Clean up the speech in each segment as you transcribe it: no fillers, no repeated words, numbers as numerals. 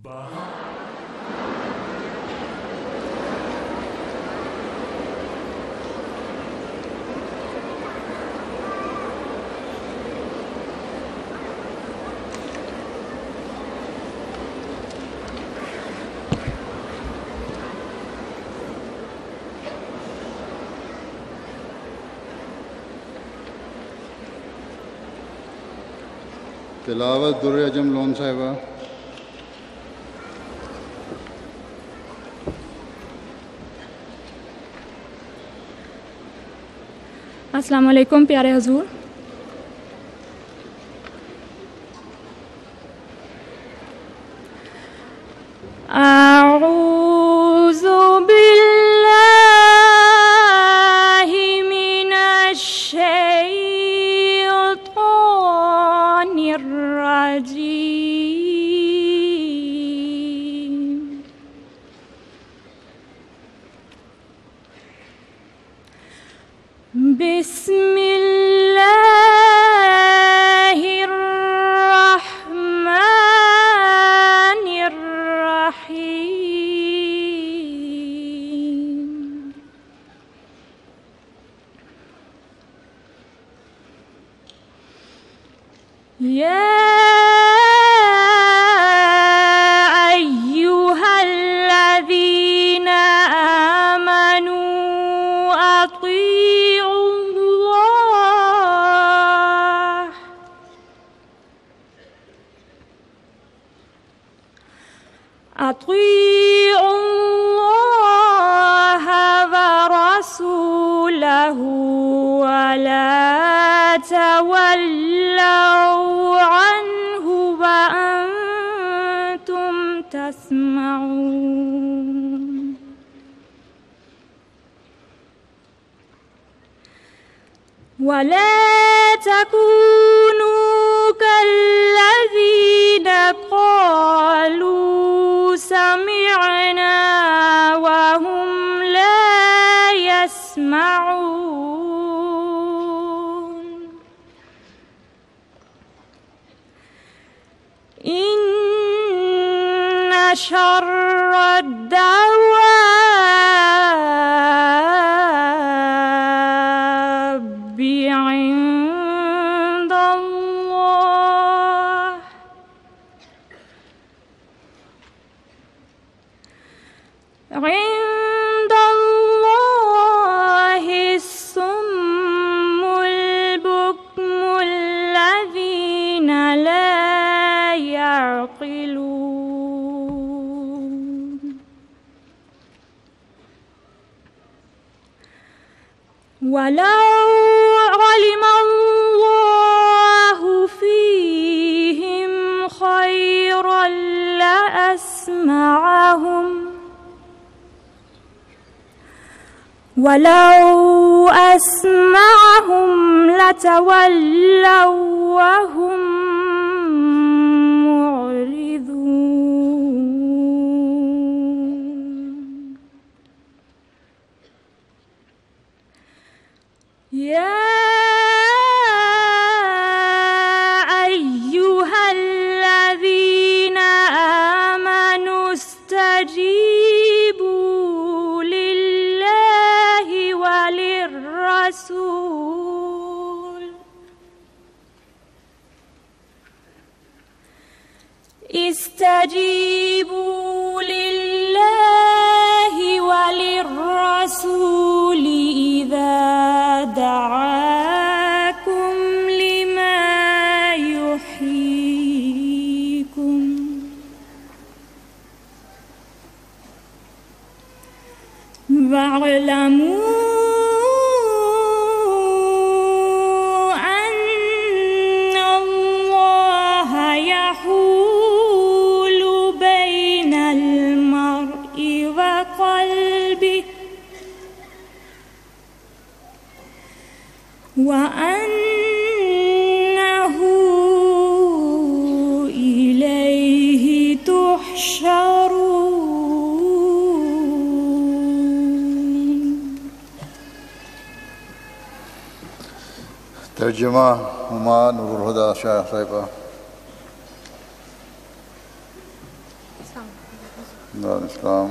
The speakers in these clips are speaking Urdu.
تلاوت در اجم لون صاحبہ. السلام علیکم پیارے حضور. اعوذ باللہ من الشیطان الرجیم. بسم اللہ الرحمن الرحیم. یا ایہا الذین آمنوا اطیعوا اللہ ورسولہ ولا تولوا عنہ وانتم تسمعون. ولا تكونوا كالذين قالوا سمعنا وهم لا يسمعون. إن شر الدواب عند الله الصم البكم الذين لا يعقلون. ولو علم الله فيهم خيرا لأسمعهم ولو أسمعهم لتولوا وهم معرضون. يا أيها الذين آمنوا استجيبوا لله وللرسول استجيبوا لله وللرسول إذا دعاكم لما يحييكم. واعلموا أن الله يحول بين المرء وقلبه وأنه إليه تحشرون. ترجمہ ہما نور الہدیٰ شاہ صاحبہ. دارالاسلام۔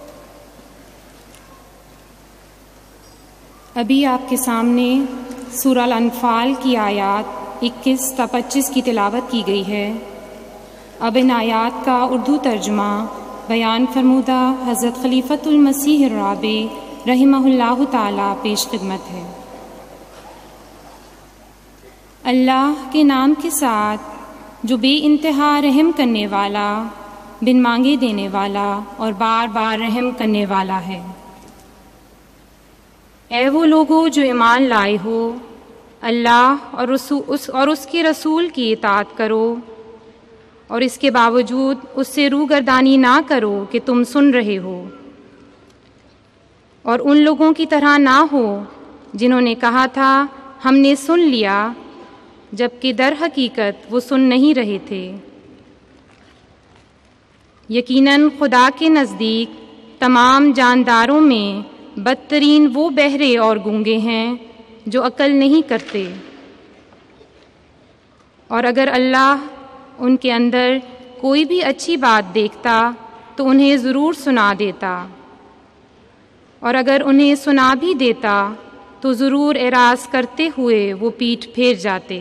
ابھی آپ کے سامنے سورہ الانفال کی آیات 21 تا 25 کی تلاوت کی گئی ہے۔ اب ان آیات کا اردو ترجمہ بیان فرمودہ حضرت خلیفۃ المسیح الرابع رحمہ اللہ تعالی پیش خدمت ہے۔ اللہ کے نام کے ساتھ جو بے انتہا رحم کرنے والا، بن مانگے دینے والا اور بار بار رحم کرنے والا ہے۔ اے وہ لوگو جو ایمان لائے ہو، اللہ اور اس کے رسول کی اطاعت کرو، اور اس کے باوجود اس سے روگردانی نہ کرو کہ تم سن رہے ہو، اور ان لوگوں کی طرح نہ ہو جنہوں نے کہا تھا ہم نے سن لیا، جبکہ در حقیقت وہ سن نہیں رہے تھے۔ یقیناً خدا کے نزدیک تمام جانداروں میں بدترین وہ بہرے اور گونگے ہیں جو عقل نہیں کرتے، اور اگر اللہ ان کے اندر کوئی بھی اچھی بات دیکھتا تو انہیں ضرور سنا دیتا، اور اگر انہیں سنا بھی دیتا تو ضرور اعراض کرتے ہوئے وہ پیٹھ پھیر جاتے۔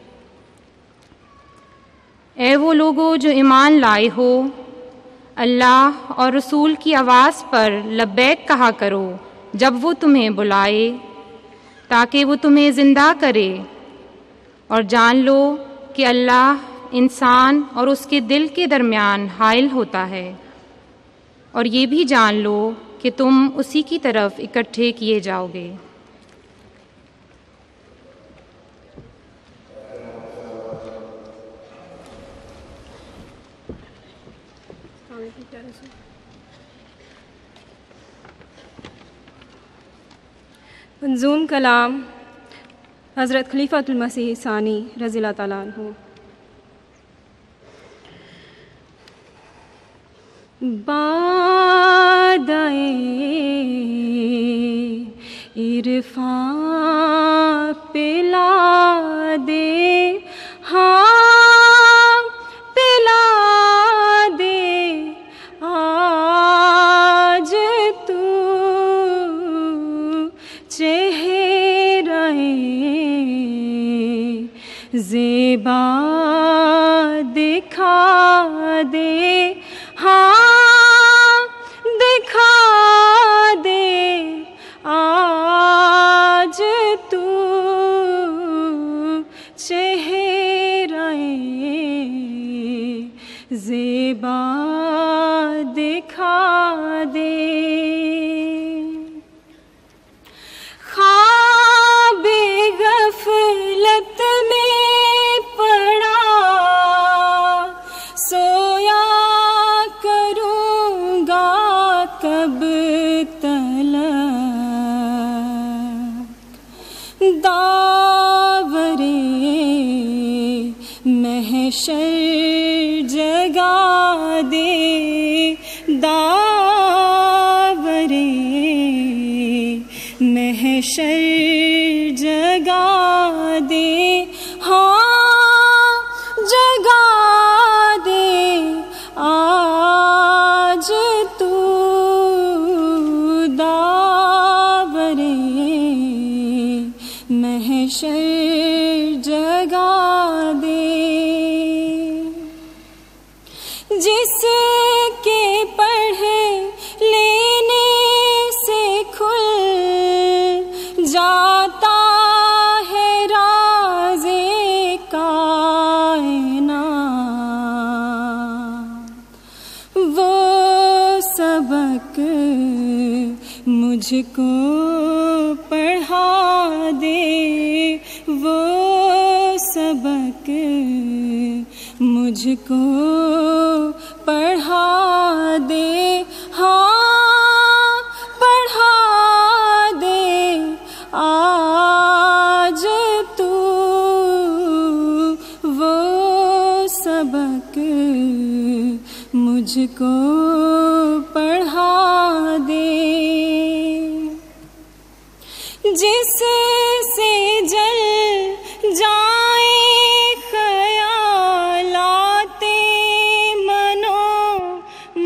اے وہ لوگو جو ایمان لائے ہو، اللہ اور رسول کی آواز پر لبیک کہا کرو جب وہ تمہیں بلائے، تاکہ وہ تمہیں زندہ کرے، اور جان لو کہ اللہ انسان اور اس کے دل کے درمیان حائل ہوتا ہے، اور یہ بھی جان لو کہ تم اسی کی طرف اکٹھے کیے جاؤ گے۔ منظوم کلام حضرت خلیفۃ المسیح ثانی رضی اللہ تعالیٰ عنہ۔ بادئے عرفان پلا دے، ہاں پلا دے آج تو چہرہ زیبا دکھا دے، ہاں دکھا دے آج تو چہرہ زیبا دکھا دے۔ خواب غفلت میں پڑا سویا کروں گا کب تلک، داورے محشر جگا دے، داورے محشر جگا دے، ہاں جگا دے آج تو داورے محشر جگا دے۔ جس کے پڑھ لینے سے کھل جاتا ہے راز کائنات، وہ سبق مجھ کو پڑھا دے، وہ سبق مجھ کو پڑھا دے، ہاں پڑھا دے آج تو وہ سبق مجھ کو پڑھا دے، جس سے جل جائیں خیالات منو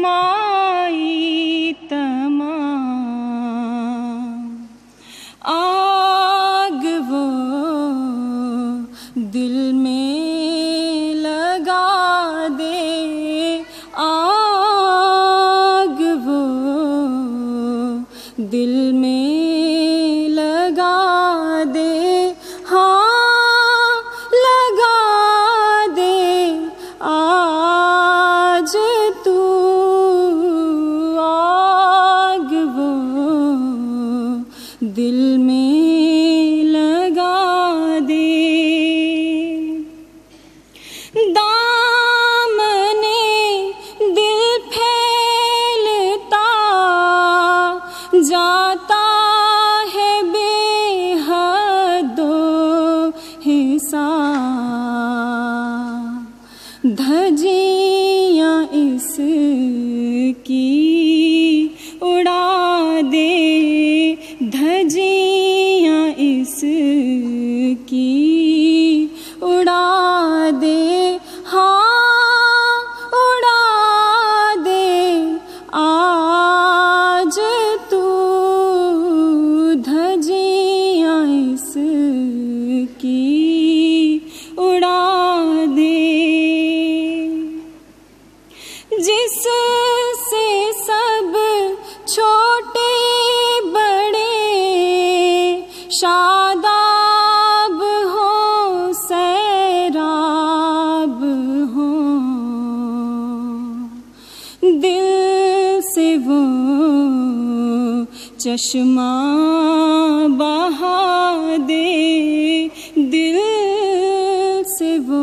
چشمہ بہا دے دل سے وہ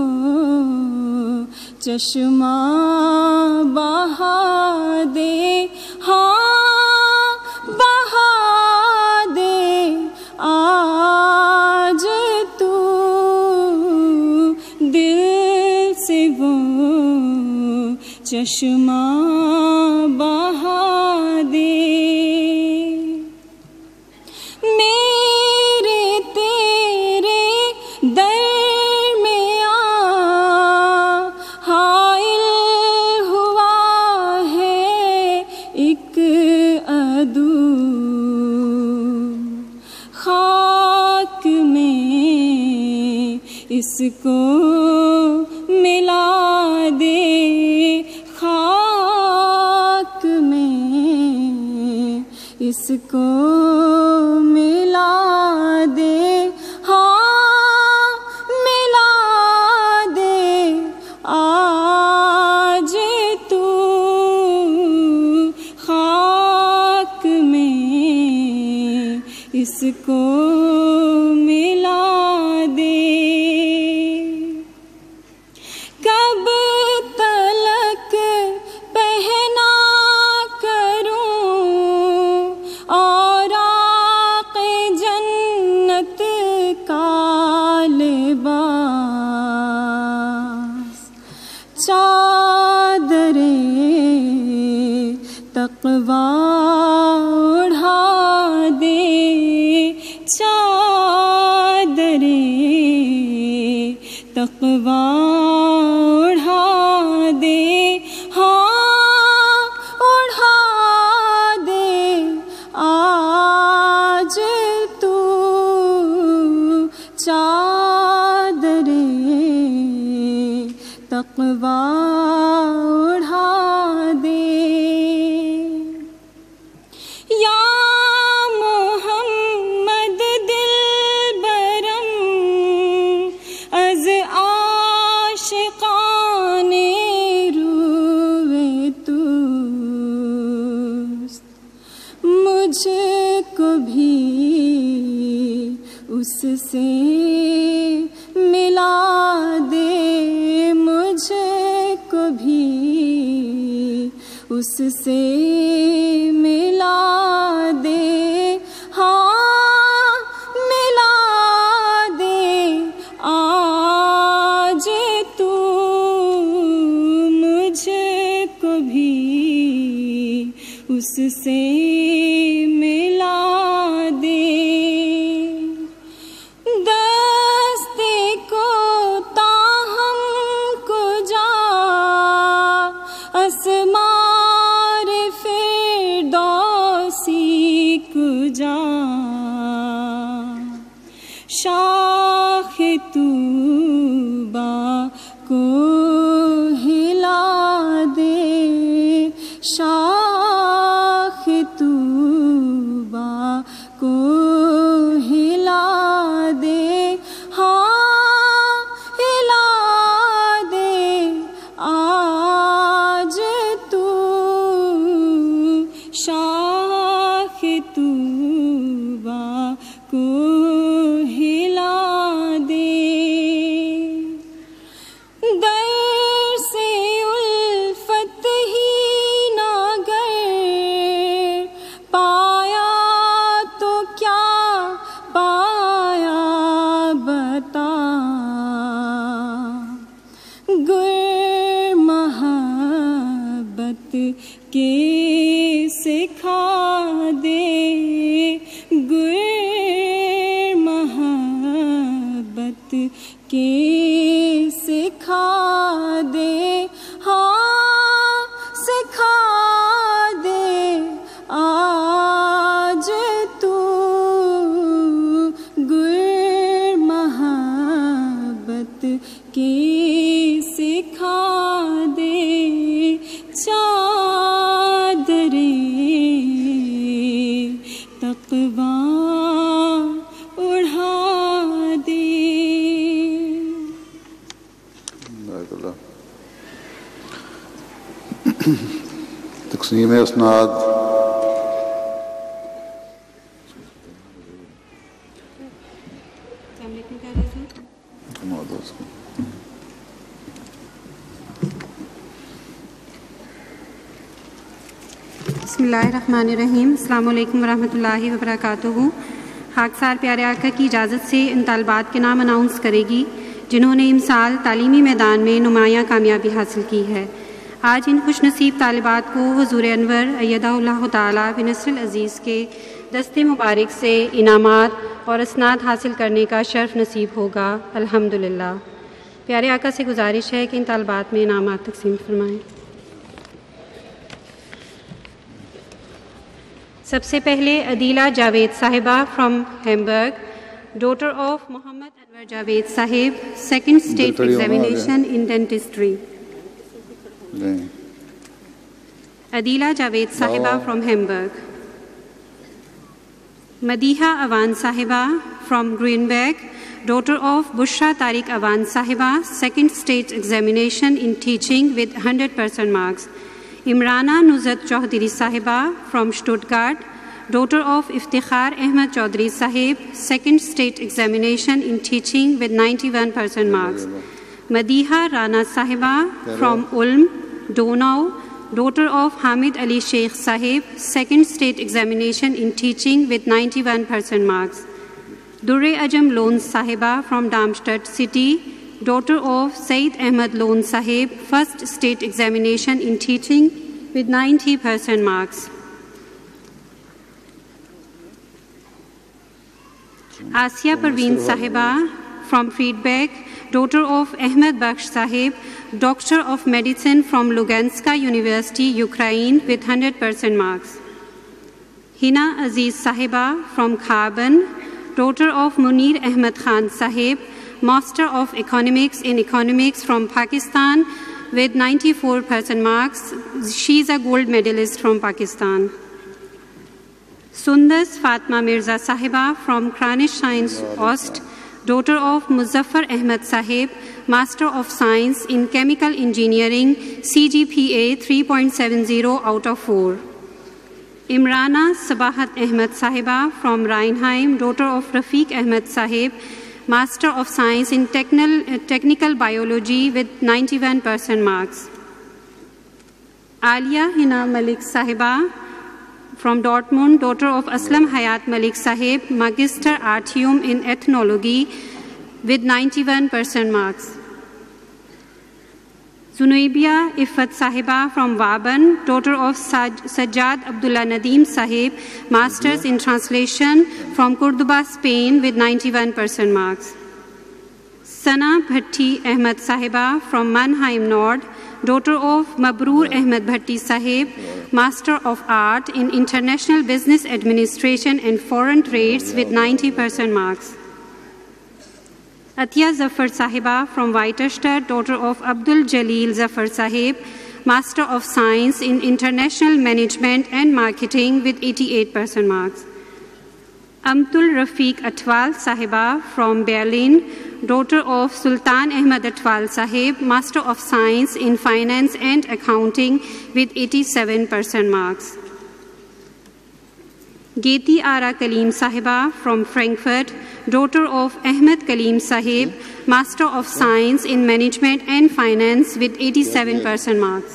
چشمہ بہا دے، ہاں بہا دے آج تو دل سے وہ چشمہ بہا دے۔ میرے تیرے درمیاں حائل ہوا ہے ایک عدو، خاک میں اس کو ملا دے، خاک میں اس کو ملا دے، ہاں ملا دے آج تو خاک میں اس کو ملا دے۔ کب تلک پہنا کروں اوراق جنت کا لباس، چادر تقویٰ اڑھا دے، چادر تقویٰ اڑھا دے، ہاں اڑھا دے آج تو چادر تقویٰ اڑھا دے۔ یا محمد دل برم از عاشقان روئے توست، مجھ کو بھی اس سے ملا دے، مجھ کو بھی اس سے ملا دے، ہاں ملا دے آج تو مجھ کو بھی اس سے ملا دے۔ دستے کو تاہم کجا اسمار فردوسی کجا، شاخ طوبیٰ کو ہلا دے، شاخ طوبیٰ کو ہلا دے، ہاں ہلا دے آج تو شاخ طوبیٰ کو ہلا دے۔ در سے الفت ہی نہ گر پایا تو کیا پایا بتا، گر محبت کے سکھا دے، گر محبت کے سکھا دے، ہاں سکھا دے آج تو گر محبت کے سکھا دے، چادر تقویٰ اڑھا دے۔ بارک اللہ۔ تقسیم اسناد بسم اللہ الرحمن الرحیم. السلام علیکم ورحمۃ اللہ وبرکاتہ. خاکسار پیارے آقا کی اجازت سے ان طالبات کے نام اناؤنس کرے گی جنہوں نے امسال تعلیمی میدان میں نمایاں کامیابی حاصل کی ہے. آج ان خوش نصیب طالبات کو حضور انور ایدہ اللہ تعالیٰ بنصر العزیز کے دست مبارک سے انعامات اور اسناد حاصل کرنے کا شرف نصیب ہوگا. الحمدللہ. پیارے آقا سے گزارش ہے کہ ان طالبات میں انعامات تقسیم فرمائیں. سب سے پہلے Adeela Javed Sahiba from Hamburg, daughter of Muhammad Anwar Javed Sahib, second state examination in dentistry. Adeela Javed Sahiba from Hamburg. Madiha Awan صاحبہ from گرینبیک, daughter of Bushra Tariq Awan Sahiba, second state examination in teaching with 100% marks. Imrana Nuzhat Chaudhry Sahiba from Stuttgart, daughter of Iftikhar Ahmad Chaudhry Sahib, second state examination in teaching with 91% marks. Madiha Rana Sahiba from Ulm Donau, daughter of Hamid Ali Sheikh Sahib, second state examination in teaching with 91% marks. در اجم Lone Sahiba from Darmstadt city, daughter of Saeed Ahmad Lone Sahib, first state examination in teaching with 90% marks. Asiya Parveen Sahiba from فیڈ بیک, daughter of Ahmad Bakhsh Sahib, doctor of medicine from Luganska university Ukraine with 100% marks. Hina Aziz Sahiba from کھابن, daughter of Munir Ahmad Khan Sahib, Master of Economics in Economics from Pakistan with 94% marks. She is a gold medalist from Pakistan. Sundas Fatma Mirza Sahiba from Kranish Science Ost, daughter of Muzaffar Ahmad Sahib, Master of Science in Chemical Engineering, CGPA 3.70 out of 4. Imrana Sabahat Ahmad Sahiba from Reinheim, daughter of Rafiq Ahmad Sahib, Master of Science in Technical Biology with 91% marks. Alia Hina Malik Sahiba from Dortmund, daughter of Aslam Hayat Malik Sahib, Magister Artium in Ethnology with 91% marks. Zunaibia Iffat Sahiba from Waban, daughter of Sajjad Abdullah Nadeem Sahib, Masters in Translation from Cordoba, Spain with 91% marks. Sana Bhatti Ahmad Sahiba from Mannheim Nord, daughter of Mabroor Ahmad Bhatti Sahib, Master of Art in International Business Administration and Foreign Trades with 90% marks. Atiya Zafar Sahiba from Weiterstadt, daughter of Abdul Jalil Zafar Sahib, Master of Science in International Management and Marketing with 88% marks. Amtul Rafiq Atwal Sahiba from Berlin, daughter of Sultan Ahmad Atwal Sahib, Master of Science in Finance and Accounting with 87% marks. Geti Ara Kaleem Sahiba from Frankfurt, daughter of Ahmed Kaleem Sahib, Master of Science in Management and Finance with 87% marks.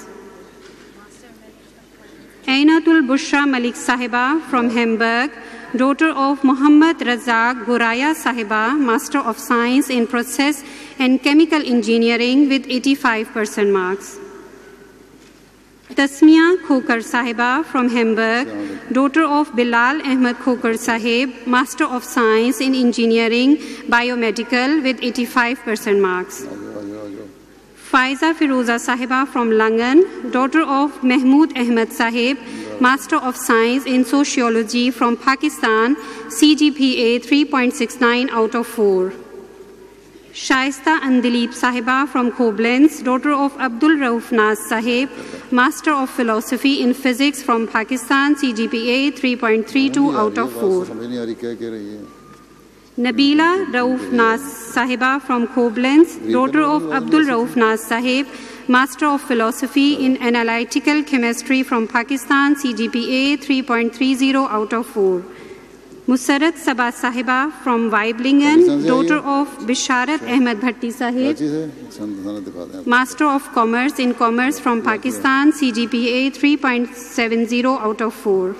Ainatul Bushra Malik Sahiba from Hamburg, daughter of Muhammad Razak Goraya Sahiba, Master of Science in Process and Chemical Engineering with 85% marks. Tasmiya Khokar Sahiba from Hamburg, daughter of Bilal Ahmed Khokar Sahib, Master of Science in Engineering, Biomedical with 85% marks. Faiza Firoza Sahiba from Langan, daughter of Mahmood Ahmed Sahib, Master of Science in Sociology from Pakistan, CGPA 3.69 out of 4. Shaista Andilip Sahiba from Koblenz, daughter of Abdul Rauf Naz Sahib, Master of Philosophy in Physics from Pakistan, CGPA 3.32 out of 4. Nabila Rauf Naz Sahiba from Koblenz, daughter of Abdul Rauf Naz Sahib, Master of Philosophy in Analytical Chemistry from Pakistan, CGPA 3.30 out of 4. Musarrat Sabah Sahiba from Weiblingen, daughter of Bisharat Ahmed Bhatti Sahib, Master of Commerce in Commerce from Pakistan, CGPA 3.70 out of 4.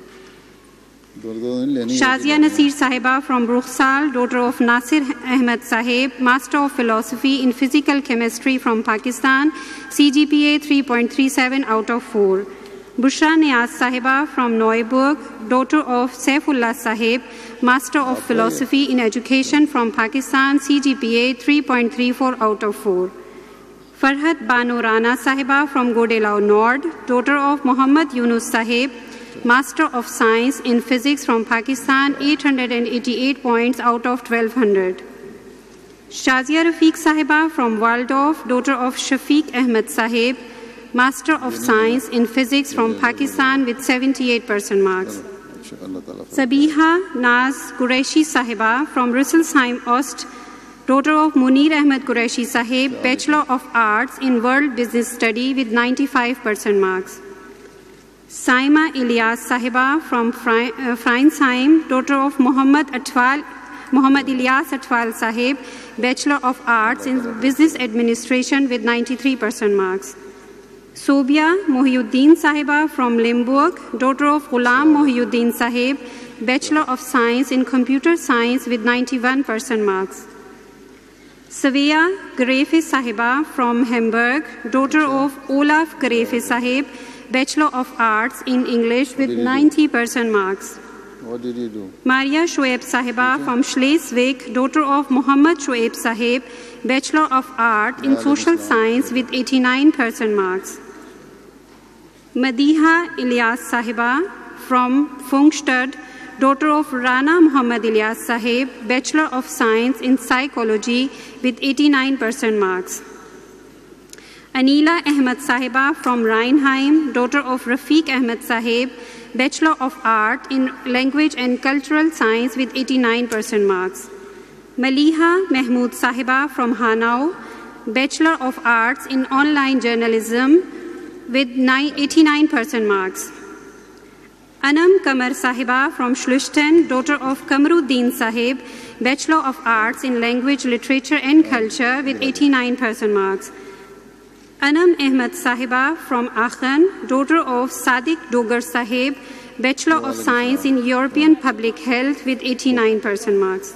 Shazia Nasir Sahiba from Brukhsal, daughter of Nasir Ahmed Sahib, Master of Philosophy in Physical Chemistry from Pakistan, CGPA 3.37 out of 4. Bushra Niaz Sahiba from Neuburg, daughter of Saifullah Sahib, Master of Philosophy in Education from Pakistan, CGPA 3.34 out of 4. Farhat Banu Rana Sahiba from Godelau Nord, daughter of Muhammad Yunus Sahib, Master of Science in Physics from Pakistan, 888 points out of 1200. Shazia Rafiq Sahiba from Waldorf, daughter of Shafiq Ahmed Sahib, Master of Science in Physics from Pakistan with 78% marks. Sabiha Naz Qureshi Sahiba from Rüsselsheim Ost, daughter of Munir Ahmed Qureshi Sahib, Bachelor of Arts in World Business Study with 95% marks. Saima Ilyas Sahiba from Freinsheim, daughter of Muhammad Ilyas Atwal Sahib, Bachelor of Arts in Business Administration with 93% marks. Sobia Mohiuddin Sahiba from Limburg, daughter of Ghulam Mohiuddin Sahib, Bachelor of Science in Computer Science with 91% marks. Savia Garefe Sahiba from Hamburg, daughter of Olaf Garefe Sahib, Bachelor of Arts in English with 90% marks. What did you do? Maria Shoaib Sahiba from Schleswig, daughter of Muhammad Shoaib Sahib, Bachelor of Art in Social Science with 89% marks. Madiha Ilyas Sahiba from Pfungstadt, daughter of Rana Muhammad Ilyas Sahib, Bachelor of Science in Psychology with 89% marks. Anila Ahmed Sahiba from Rheinheim, daughter of Rafiq Ahmed Sahib, Bachelor of Art in Language and Cultural Science with 89% marks. Maliha Mahmood Sahiba from Hanau, Bachelor of Arts in Online Journalism with 89% marks. Anam Kamar Sahiba from Schluchten, daughter of Kamruddin Sahib, Bachelor of Arts in Language, Literature and Culture with 89% marks. Anam Ahmed Sahiba from Aachen, daughter of Sadiq Dogar Sahib, Bachelor of Science in European Public Health with 89% marks.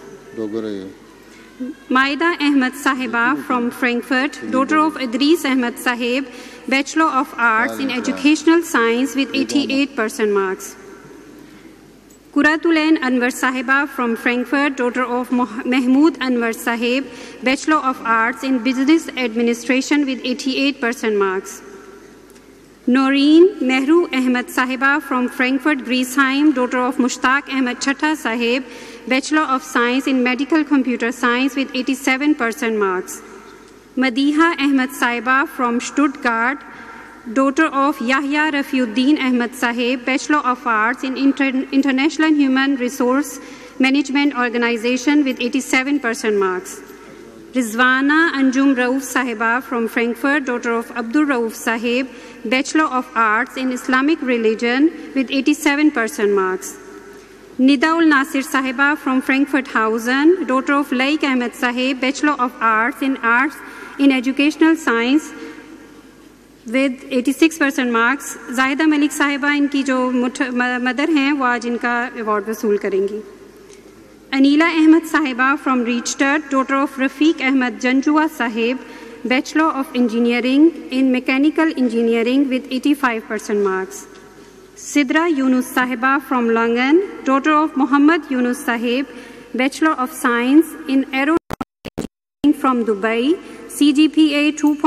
Maida Ahmed Sahiba from Frankfurt, daughter of Idris Ahmed Sahib, Bachelor of Arts in Educational Science with 88% marks. Kuratulain Anwar Sahiba from Frankfurt, daughter of Mahmood Anwar Sahib, Bachelor of Arts in Business Administration with 88% marks. Noreen Mehru Ahmed Sahiba from Frankfurt Griesheim, daughter of Mushtaq Ahmed Chattha Sahib, Bachelor of Science in Medical Computer Science with 87% marks. Madiha Ahmed Sahiba from Stuttgart, daughter of Yahya Rafiuddin Ahmed Sahib, Bachelor of Arts in International Human Resource Management Organization with 87% marks. Rizwana Anjum Rauf Sahiba from Frankfurt, daughter of Abdul Rauf Sahib, Bachelor of Arts in Islamic Religion with 87% marks. Nidaul Nasir Sahiba from Frankfurt-Hausen, daughter of Laik Ahmed Sahib, Bachelor of Arts in Educational Science with 86% marks. Zahida Malik Sahiba इनकी जो मदर हैं वो आज इनका अवार्ड वसूल करेंगी. Anila Ahmed Sahiba from Riedstadt, daughter of Rafiq Ahmed Janjua Sahib, Bachelor of Engineering in Mechanical Engineering with 85% marks. Sidra Yunus Sahiba from Langen, daughter of Muhammad Yunus Sahib, Bachelor of Science in Aeronautics from Dubai, CGPA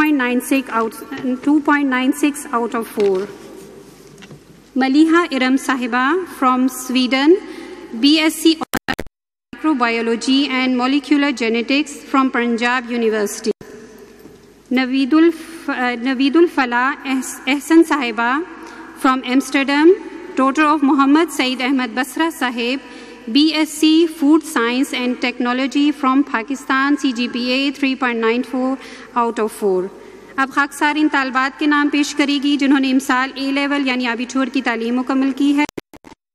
2.96 out of 4. Maliha Iram Sahiba from Sweden, BSc Microbiology and Molecular Genetics from Punjab University. Naveedul Falah Ehsan Sahiba from Amsterdam, daughter of Muhammad Saeed Ahmed Basra Sahib, BSc Food Science and Technology from Pakistan, CGPA 3.94 out of 4. اب خاکسار ان طالبات کے نام پیش کرے گی جنہوں نے امسال A لیول یعنی آبیٹور کی تعلیم مکمل کی ہے.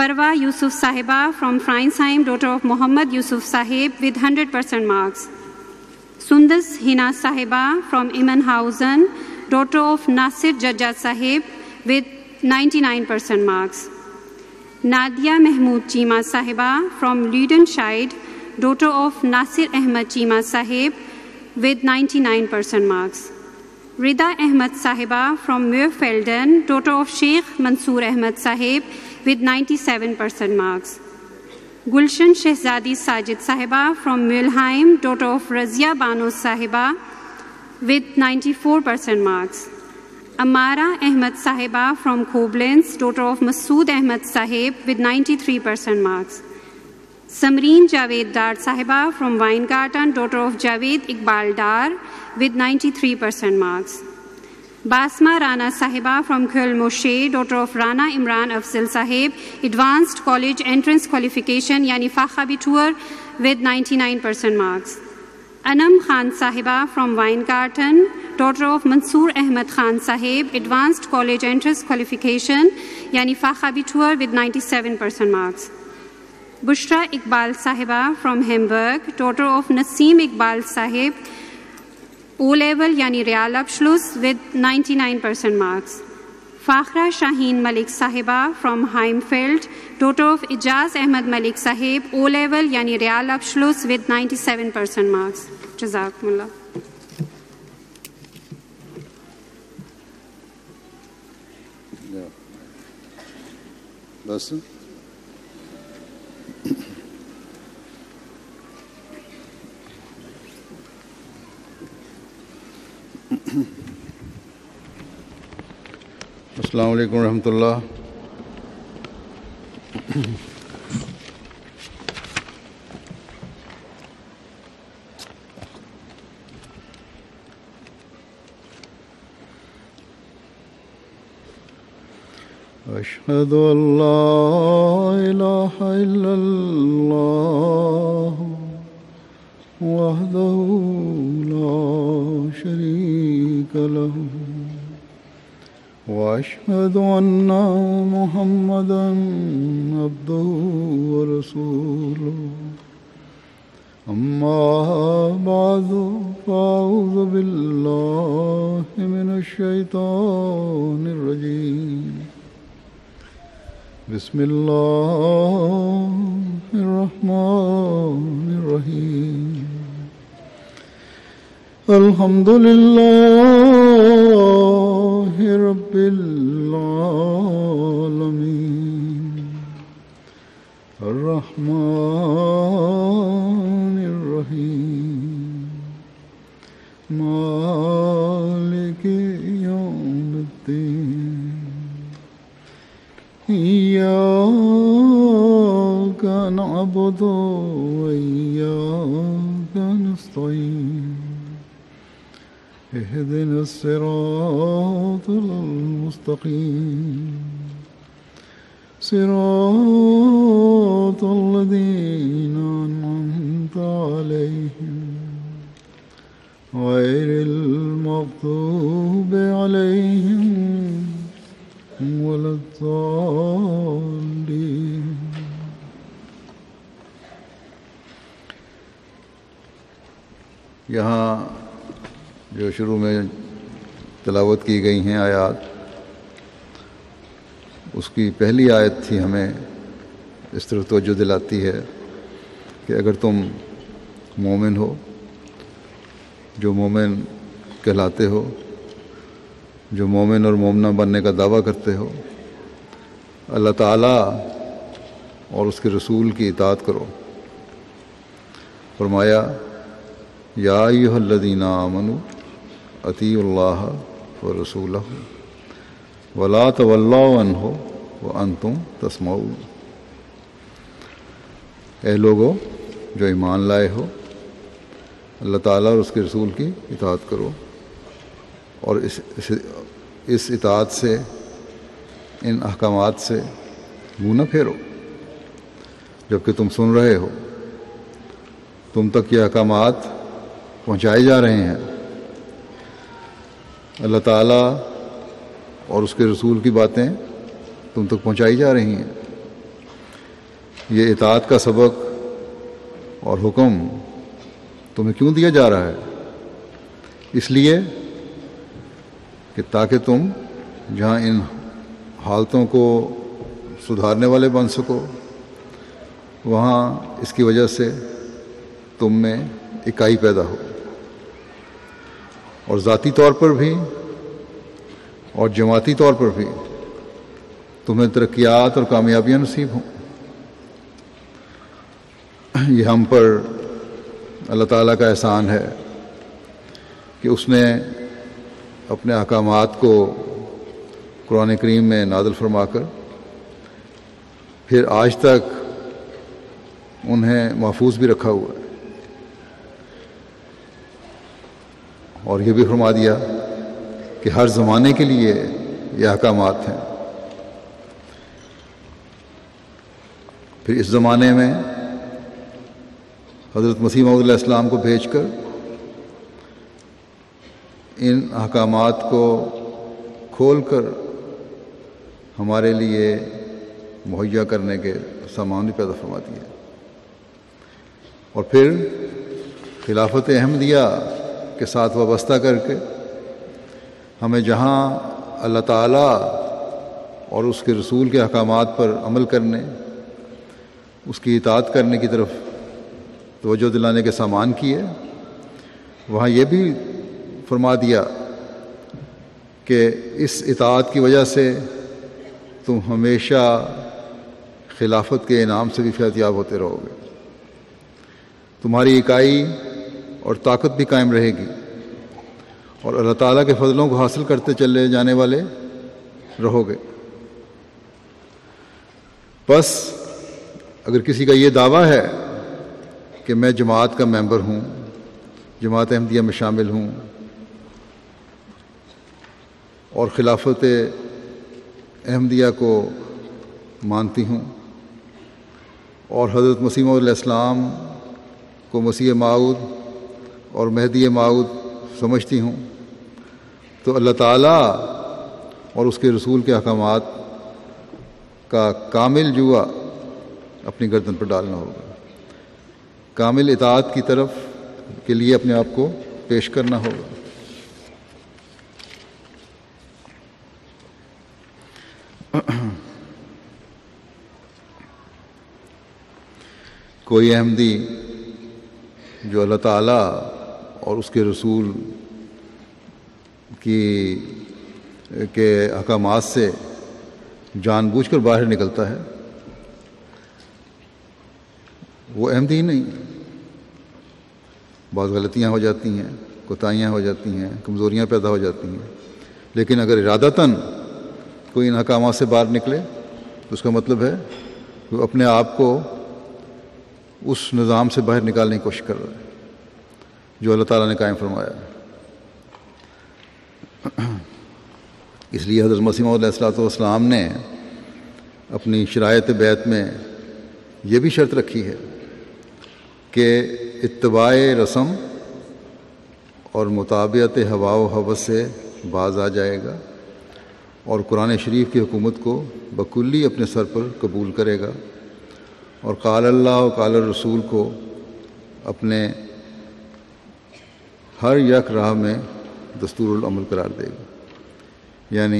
Farwa Yusuf Sahiba from Freinsheim, daughter of Muhammad Yusuf Sahib, with 100% marks. Sundas Hina Sahiba from Immenhausen, daughter of Nasir Jajjat Sahib, with 99% marks. Nadia Mahmood Cheema Sahiba from Ludenscheid, daughter of Nasir Ahmad Cheema Sahib, with 99% marks. Rida Ahmad Sahiba from Muirfelden, daughter of Sheikh Mansoor Ahmad Sahib, with 97% marks. Gulshan Shehzadi Sajid Sahiba from Mulheim, daughter of Razia Bano Sahiba, with 94% marks. Amara Ahmad Sahiba from Koblenz, daughter of Masood Ahmad Sahib, with 93% marks. Samreen Javed Dar Sahiba from Weingarten, daughter of Javed Iqbal Dar, with 93% marks. Basma Rana Sahiba from Khul Moshe, daughter of Rana Imran Afzal Sahib, Advanced College Entrance Qualification yani Fakhabitur, with 99% marks. Anam Khan Sahiba from Weingarten, daughter of Mansoor Ahmad Khan Sahib, Advanced College Entrance Qualification yani Fakhabitur, with 97% marks. Bushra Iqbal Sahiba from Hamburg, daughter of Naseem Iqbal Sahib, O-level yani Real Abschluss, with 99% marks. Fakhra Shaheen Malik Sahiba from Heimfeld, daughter of Ijaz Ahmad Malik Sahib, O-level yani Real Abschluss, with 97% marks. Jazakumullah. بس السلام علیکم ورحمۃ اللہ. أشهد أن لا إله إلا الله وحده لا شريك له وأشهد أن محمدًا عبده ورسوله أما بعد فأعوذ بالله من الشيطان الرجيم بسم الله الرحمن الرحيم الحمد لله رب العالمين الرحمن الرحيم مالك يوم الدين إياك نعبد وإياك نستعين اهدنا الصراط المستقيم صراط الذين أنعمت عليهم غير المغضوب عليهم ولا الضالين. یہاں جو شروع میں تلاوت کی گئی ہیں آیات، اس کی پہلی آیت تھی ہمیں اس طرح توجہ دلاتی ہے کہ اگر تم مومن ہو، جو مومن کہلاتے ہو، جو مومن اور مومنہ بننے کا دعویٰ کرتے ہو، اللہ تعالیٰ اور اس کے رسول کی اطاعت کرو. فرمایا یا ایھا الذین آمنوا اطیعوا اللہ ورسولہ ولا تولوا عنہ وانتم تسمعون. اے لوگو جو ایمان لائے ہو، اللہ تعالیٰ اور اس کے رسول کی اطاعت کرو اور اس اطاعت سے، ان احکامات سے منہ نہ پھیرو جبکہ تم سن رہے ہو. تم تک یہ احکامات پہنچائے جا رہے ہیں، اللہ تعالیٰ اور اس کے رسول کی باتیں تم تک پہنچائی جا رہی ہیں. یہ اطاعت کا سبق اور حکم تمہیں کیوں دیا جا رہا ہے؟ اس لیے کہ تاکہ تم جہاں ان حالتوں کو سدھارنے والے بن سکو، وہاں اس کی وجہ سے تم میں اکائی پیدا ہو، اور ذاتی طور پر بھی اور جماعتی طور پر بھی تمہیں ترقیات اور کامیابیاں نصیب ہوں۔ یہ ہم پر اللہ تعالیٰ کا احسان ہے کہ اس نے اپنے احکامات کو قرآن کریم میں نازل فرما کر پھر آج تک انہیں محفوظ بھی رکھا ہوا ہے، اور یہ بھی فرما دیا کہ ہر زمانے کے لیے یہ احکامات ہیں۔ پھر اس زمانے میں حضرت مسیح موعود علیہ السلام کو بھیج کر ان احکامات کو کھول کر ہمارے لیے مہیا کرنے کے سامان بھی پیدا فرما دیا، اور پھر خلافت احمدیہ کے ساتھ وابستہ کر کے ہمیں جہاں اللہ تعالیٰ اور اس کے رسول کے احکامات پر عمل کرنے، اس کی اطاعت کرنے کی طرف توجہ دلانے کے سامان کیے، وہاں یہ بھی فرما دیا کہ اس اطاعت کی وجہ سے تم ہمیشہ خلافت کے انعام سے بھی فیض یاب ہوتے رہو گے، تمہاری اکائی اور طاقت بھی قائم رہے گی، اور اللہ تعالیٰ کے فضلوں کو حاصل کرتے چلے جانے والے رہو گے۔ بس اگر کسی کا یہ دعویٰ ہے کہ میں جماعت کا ممبر ہوں، جماعت احمدیہ میں شامل ہوں اور خلافت احمدیہ کو مانتی ہوں اور حضرت مسیح موعود علیہ السلام کو مسیح موعود اور مہدی موعود سمجھتی ہوں، تو اللہ تعالیٰ اور اس کے رسول کے احکامات کا کامل جوا اپنی گردن پر ڈالنا ہوگا، کامل اطاعت کی طرف کے لیے اپنے آپ کو پیش کرنا ہوگا۔ کوئی احمدی جو اللہ تعالیٰ اور اس کے رسول کے احکامات سے جان بوجھ کر باہر نکلتا ہے، وہ احمدی نہیں۔ بعض غلطیاں ہو جاتی ہیں، کوتاہیاں ہو جاتی ہیں، کمزوریاں پیدا ہو جاتی ہیں، لیکن اگر ارادتاً کوئی ان احکامات سے باہر نکلے تو اس کا مطلب ہے کہ وہ اپنے آپ کو اس نظام سے باہر نکالنے کی کوشش کر رہا ہے جو اللہ تعالیٰ نے قائم فرمایا ہے۔ اس لیے حضرت مسیح موعود علیہ السلام نے اپنی شرائط بیعت میں یہ بھی شرط رکھی ہے کہ اتباع رسم اور مطابعت ہوا و ہوس سے باز آ جائے گا اور قرآن شریف کی حکومت کو بکلی اپنے سر پر قبول کرے گا، اور قال اللہ و قال الرسول کو اپنے ہر یک راہ میں دستور العمل قرار دے گا۔ یعنی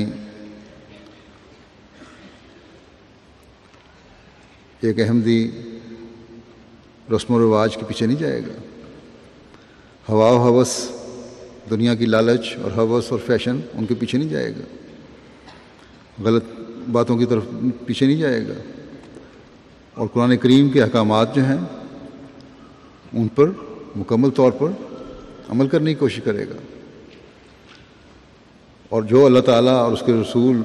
ایک احمدی رسم و رواج کے پیچھے نہیں جائے گا، ہوا و ہوس، دنیا کی لالچ اور ہوس اور فیشن ان کے پیچھے نہیں جائے گا، غلط باتوں کی طرف پیچھے نہیں جائے گا، اور قرآن کریم کے احکامات جو ہیں ان پر مکمل طور پر عمل کرنے کی کوشش کرے گا، اور جو اللہ تعالیٰ اور اس کے رسول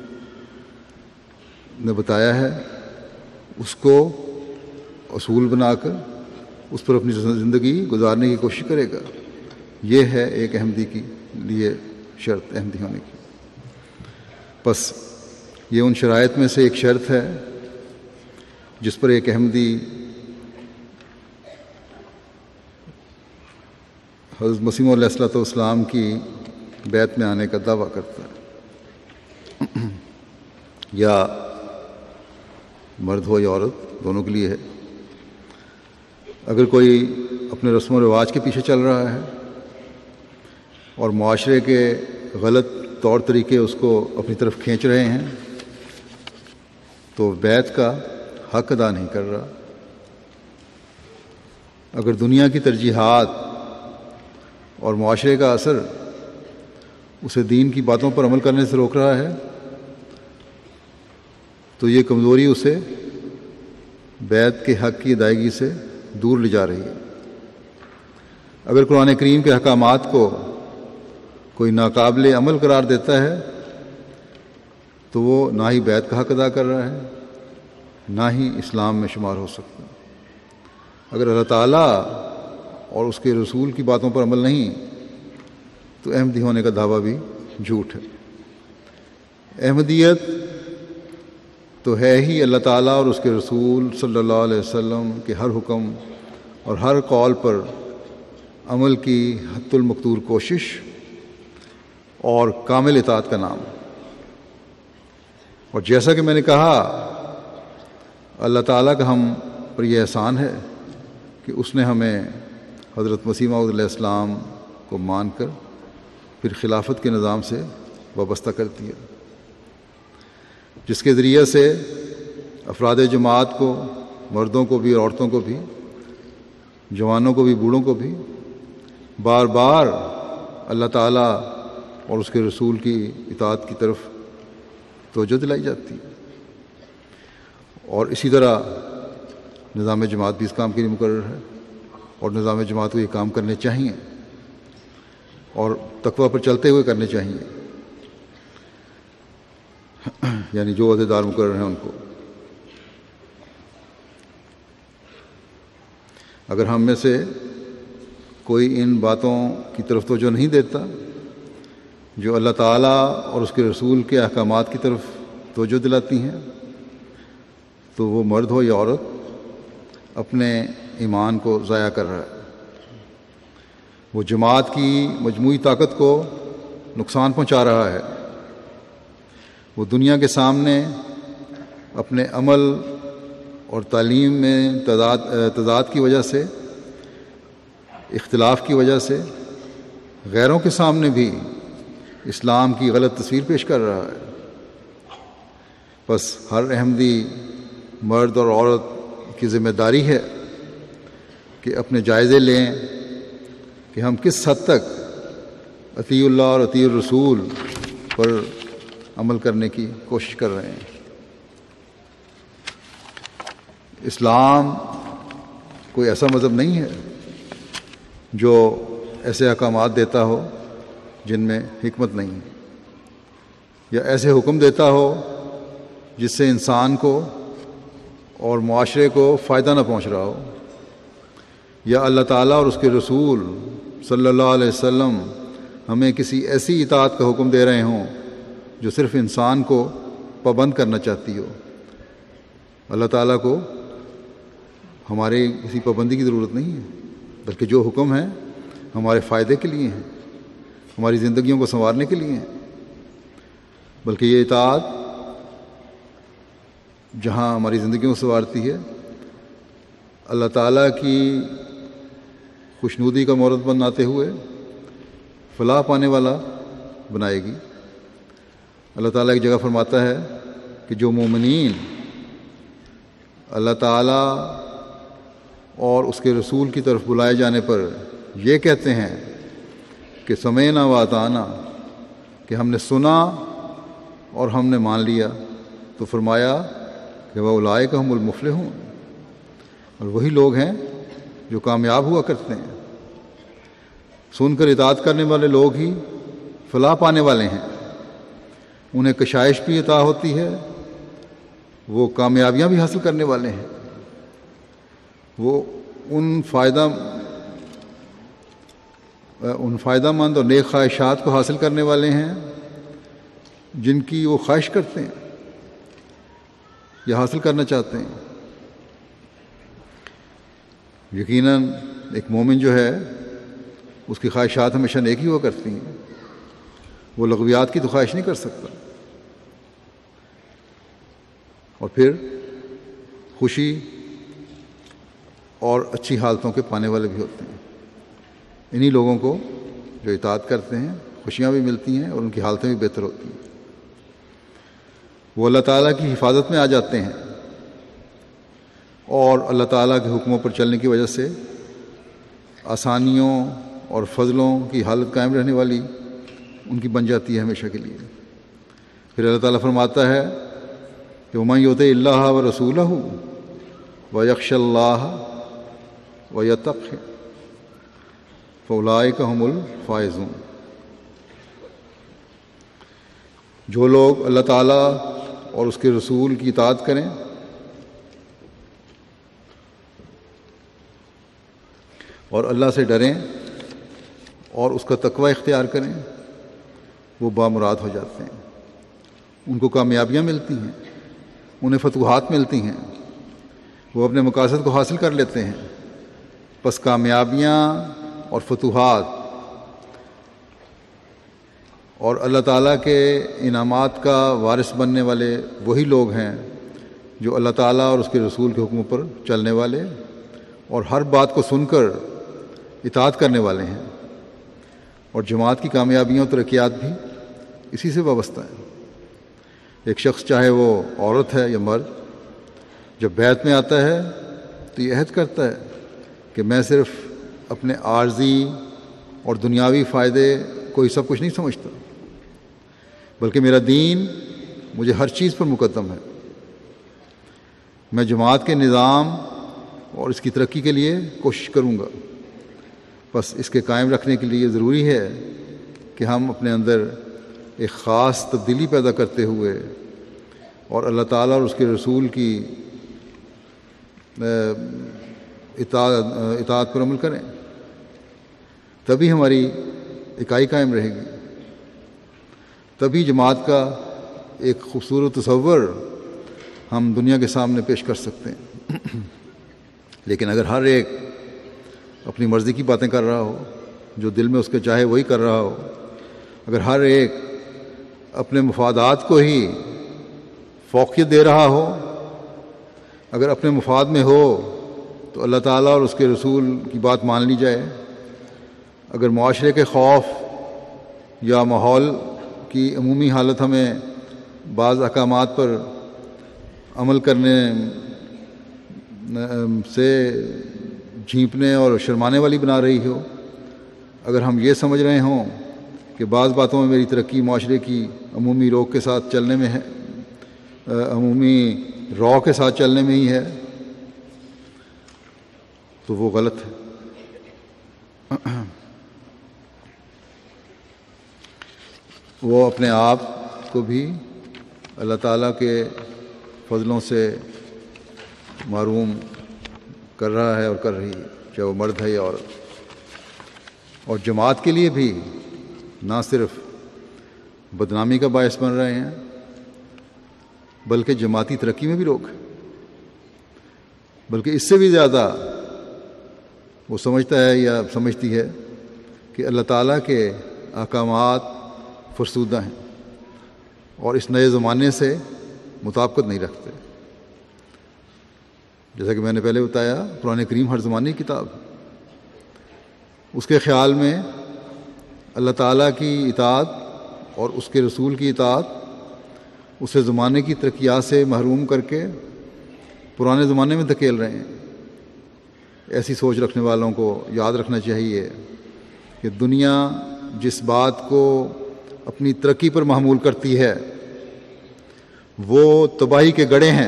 نے بتایا ہے اس کو اصول بنا کر اس پر اپنی زندگی گزارنے کی کوشش کرے گا۔ یہ ہے ایک احمدی کے لیے شرط احمدی ہونے کی۔ بس یہ ان شرائط میں سے ایک شرط ہے جس پر ایک احمدی حضرت مسیح موعود علیہ السلام کی بیعت میں آنے کا دعویٰ کرتا ہے، یا مرد ہو یا عورت، دونوں کے لیے ہے۔ اگر کوئی اپنے رسم و رواج کے پیچھے چل رہا ہے اور معاشرے کے غلط طور طریقے اس کو اپنی طرف کھینچ رہے ہیں تو بیعت کا حق ادا نہیں کر رہا۔ اگر دنیا کی ترجیحات اور معاشرے کا اثر اسے دین کی باتوں پر عمل کرنے سے روک رہا ہے تو یہ کمزوری اسے بیعت کے حق کی ادائیگی سے دور لے جا رہی ہے۔ اگر قرآن کریم کے احکامات کو کوئی ناقابل عمل قرار دیتا ہے تو وہ نہ ہی بیعت کا حق ادا کر رہا ہے، نہ ہی اسلام میں شمار ہو سکتا۔ اگر اللہ تعالیٰ اور اس کے رسول کی باتوں پر عمل نہیں تو احمدی ہونے کا دعویٰ بھی جھوٹ ہے۔ احمدیت تو ہے ہی اللہ تعالیٰ اور اس کے رسول صلی اللہ علیہ وسلم کے ہر حکم اور ہر قول پر عمل کی حتی المقدور کوشش اور کامل اطاعت کا نام۔ اور جیسا کہ میں نے کہا، اللہ تعالیٰ کا ہم پر یہ احسان ہے کہ اس نے ہمیں حضرت مسیح موعود علیہ السلام کو مان کر پھر خلافت کے نظام سے وابستہ کر دیا، جس کے ذریعے سے افراد جماعت کو، مردوں کو بھی اور عورتوں کو بھی، جوانوں کو بھی بوڑھوں کو بھی بار بار اللہ تعالیٰ اور اس کے رسول کی اطاعت کی طرف توجہ دلائی جاتی ہے۔ اور اسی طرح نظام جماعت بھی اس کام کے لیے مقرر ہے، اور نظام جماعت کو یہ کام کرنے چاہیے اور تقویٰ پر چلتے ہوئے کرنے چاہیے، یعنی جو عہدیدار مقرر ہیں ان کو۔ اگر ہم میں سے کوئی ان باتوں کی طرف توجہ نہیں دیتا جو اللہ تعالیٰ اور اس کے رسول کے احکامات کی طرف توجہ دلاتی ہیں، تو وہ مرد ہو یا عورت اپنے ایمان کو ضائع کر رہا ہے۔ وہ جماعت کی مجموعی طاقت کو نقصان پہنچا رہا ہے۔ وہ دنیا کے سامنے اپنے عمل اور تعلیم میں تضاد کی وجہ سے، اختلاف کی وجہ سے غیروں کے سامنے بھی اسلام کی غلط تصویر پیش کر رہا ہے۔ بس ہر احمدی مرد اور عورت کی ذمہ داری ہے کہ اپنے جائزے لیں کہ ہم کس حد تک اطیع اللہ اور اطیع الرسول پر عمل کرنے کی کوشش کر رہے ہیں۔ اسلام کوئی ایسا مذہب نہیں ہے جو ایسے احکامات دیتا ہو جن میں حکمت نہیں ہے، یا ایسے حکم دیتا ہو جس سے انسان کو اور معاشرے کو فائدہ نہ پہنچ رہا ہو، یا اللہ تعالیٰ اور اس کے رسول صلی اللہ علیہ وسلم ہمیں کسی ایسی اطاعت کا حکم دے رہے ہوں جو صرف انسان کو پابند کرنا چاہتی ہو۔ اللہ تعالیٰ کو ہمارے کسی پابندی کی ضرورت نہیں ہے، بلکہ جو حکم ہے ہمارے فائدے کے لیے ہیں، ہماری زندگیوں کو سنوارنے کے لیے ہیں۔ بلکہ یہ اطاعت جہاں ہماری زندگیوں کو سنوارتی ہے، اللہ تعالیٰ کی خوشنودی کا مورد بناتے ہوئے فلاح پانے والا بنائے گی۔ اللہ تعالیٰ ایک جگہ فرماتا ہے کہ جو مومنین اللہ تعالیٰ اور اس کے رسول کی طرف بلائے جانے پر یہ کہتے ہیں کہ سمعنا و اطعنا، کہ ہم نے سنا اور ہم نے مان لیا، تو فرمایا کہ وَأُولَٰئِکَ هُمُ الْمُفْلِحُونَ، اور وہی لوگ ہیں جو کامیاب ہوا کرتے ہیں۔ سن کر اطاعت کرنے والے لوگ ہی فلاح پانے والے ہیں، انہیں کشائش بھی عطا ہوتی ہے، وہ کامیابیاں بھی حاصل کرنے والے ہیں، وہ ان فائدہ مند اور نیک خواہشات کو حاصل کرنے والے ہیں جن کی وہ خواہش کرتے ہیں یا حاصل کرنا چاہتے ہیں۔ یقیناً ایک مومن جو ہے اس کی خواہشات ہمیشہ نیک ہی ہوا کرتی ہیں، وہ لغویات کی تو خواہش نہیں کر سکتا۔ اور پھر خوشی اور اچھی حالتوں کے پانے والے بھی ہوتے ہیں۔ انہی لوگوں کو جو اطاعت کرتے ہیں خوشیاں بھی ملتی ہیں اور ان کی حالتیں بھی بہتر ہوتی ہیں۔ وہ اللہ تعالیٰ کی حفاظت میں آ جاتے ہیں اور اللہ تعالیٰ کے حکموں پر چلنے کی وجہ سے آسانیوں اور فضلوں کی حالت قائم رہنے والی ان کی بن جاتی ہے ہمیشہ کے لیے۔ پھر اللہ تعالیٰ فرماتا ہے کہ وَمَن يُطِعِ اللَّهَ وَرَسُولَهُ وَيَخْشَ اللَّهَ وَيَتَّقْهِ فَأُولَٰئِكَ هُمُ الْفَائِزُونَ۔ جو لوگ اللہ تعالیٰ اور اس کے رسول کی اطاعت کریں اور اللہ سے ڈریں اور اس کا تقوی اختیار کریں وہ بامراد ہو جاتے ہیں، ان کو کامیابیاں ملتی ہیں، انہیں فتوحات ملتی ہیں، وہ اپنے مقاصد کو حاصل کر لیتے ہیں۔ پس کامیابیاں اور فتوحات اور اللہ تعالیٰ کے انعامات کا وارث بننے والے وہی لوگ ہیں جو اللہ تعالیٰ اور اس کے رسول کے حکموں پر چلنے والے اور ہر بات کو سن کر اطاعت کرنے والے ہیں۔ اور جماعت کی کامیابیاں و ترقیات بھی اسی سے وابستہ ہیں۔ ایک شخص چاہے وہ عورت ہے یا مرد، جب بیعت میں آتا ہے تو یہ عہد کرتا ہے کہ میں صرف اپنے عارضی اور دنیاوی فائدے کو ہی سب کچھ نہیں سمجھتا، بلکہ میرا دین مجھے ہر چیز پر مقدم ہے۔ میں جماعت کے نظام اور اس کی ترقی کے لیے کوشش کروں گا۔ بس اس کے قائم رکھنے کے لیے ضروری ہے کہ ہم اپنے اندر ایک خاص تبدیلی پیدا کرتے ہوئے اور اللہ تعالیٰ اور اس کے رسول کی اطاعت پر عمل کریں، تبھی ہماری اکائی قائم رہے گی، تبھی جماعت کا ایک خوبصورت تصور ہم دنیا کے سامنے پیش کر سکتے ہیں۔ لیکن اگر ہر ایک اپنی مرضی کی باتیں کر رہا ہو، جو دل میں اس کے چاہے وہی کر رہا ہو، اگر ہر ایک اپنے مفادات کو ہی فوقیت دے رہا ہو، اگر اپنے مفاد میں ہو تو اللہ تعالیٰ اور اس کے رسول کی بات مان لی جائے، اگر معاشرے کے خوف یا ماحول کی عمومی حالت ہمیں بعض احکامات پر عمل کرنے سے جھینپنے اور شرمانے والی بنا رہی ہو، اگر ہم یہ سمجھ رہے ہوں کہ بعض باتوں میں میری ترقی معاشرے کی عمومی روح کے ساتھ چلنے میں ہے، عمومی رو کے ساتھ چلنے میں ہی ہے، تو وہ غلط ہے۔ وہ اپنے آپ کو بھی اللہ تعالیٰ کے فضلوں سے محروم کر رہا ہے اور کر رہی ہے، چاہے وہ مرد ہے یا عورت۔ اور جماعت کے لیے بھی نہ صرف بدنامی کا باعث بن رہے ہیں بلکہ جماعتی ترقی میں بھی روک ہے، بلکہ اس سے بھی زیادہ وہ سمجھتا ہے یا سمجھتی ہے کہ اللہ تعالیٰ کے احکامات فرسودہ ہیں اور اس نئے زمانے سے مطابقت نہیں رکھتے۔ جیسا کہ میں نے پہلے بتایا، قرآن کریم ہر زمانے کی کتاب ہے۔ اس کے خیال میں اللہ تعالیٰ کی اطاعت اور اس کے رسول کی اطاعت اسے زمانے کی ترقیات سے محروم کر کے پرانے زمانے میں دھکیل رہے ہیں۔ ایسی سوچ رکھنے والوں کو یاد رکھنا چاہیے کہ دنیا جس بات کو اپنی ترقی پر محمول کرتی ہے وہ تباہی کے گڑھے ہیں،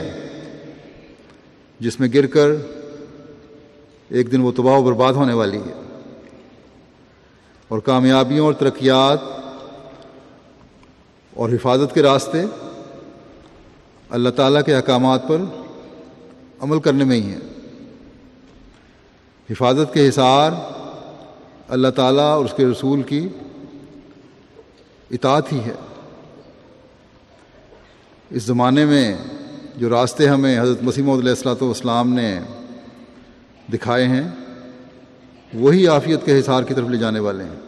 جس میں گر کر ایک دن وہ تباہ و برباد ہونے والی ہے۔ اور کامیابیوں اور ترقیات اور حفاظت کے راستے اللہ تعالیٰ کے احکامات پر عمل کرنے میں ہی ہیں۔ حفاظت کے حصار اللہ تعالیٰ اور اس کے رسول کی اطاعت ہی ہے۔ اس زمانے میں جو راستے ہمیں حضرت مسیح موعود علیہ الصلوۃ والسلام نے دکھائے ہیں وہی عافیت کے حصار کی طرف لے جانے والے ہیں۔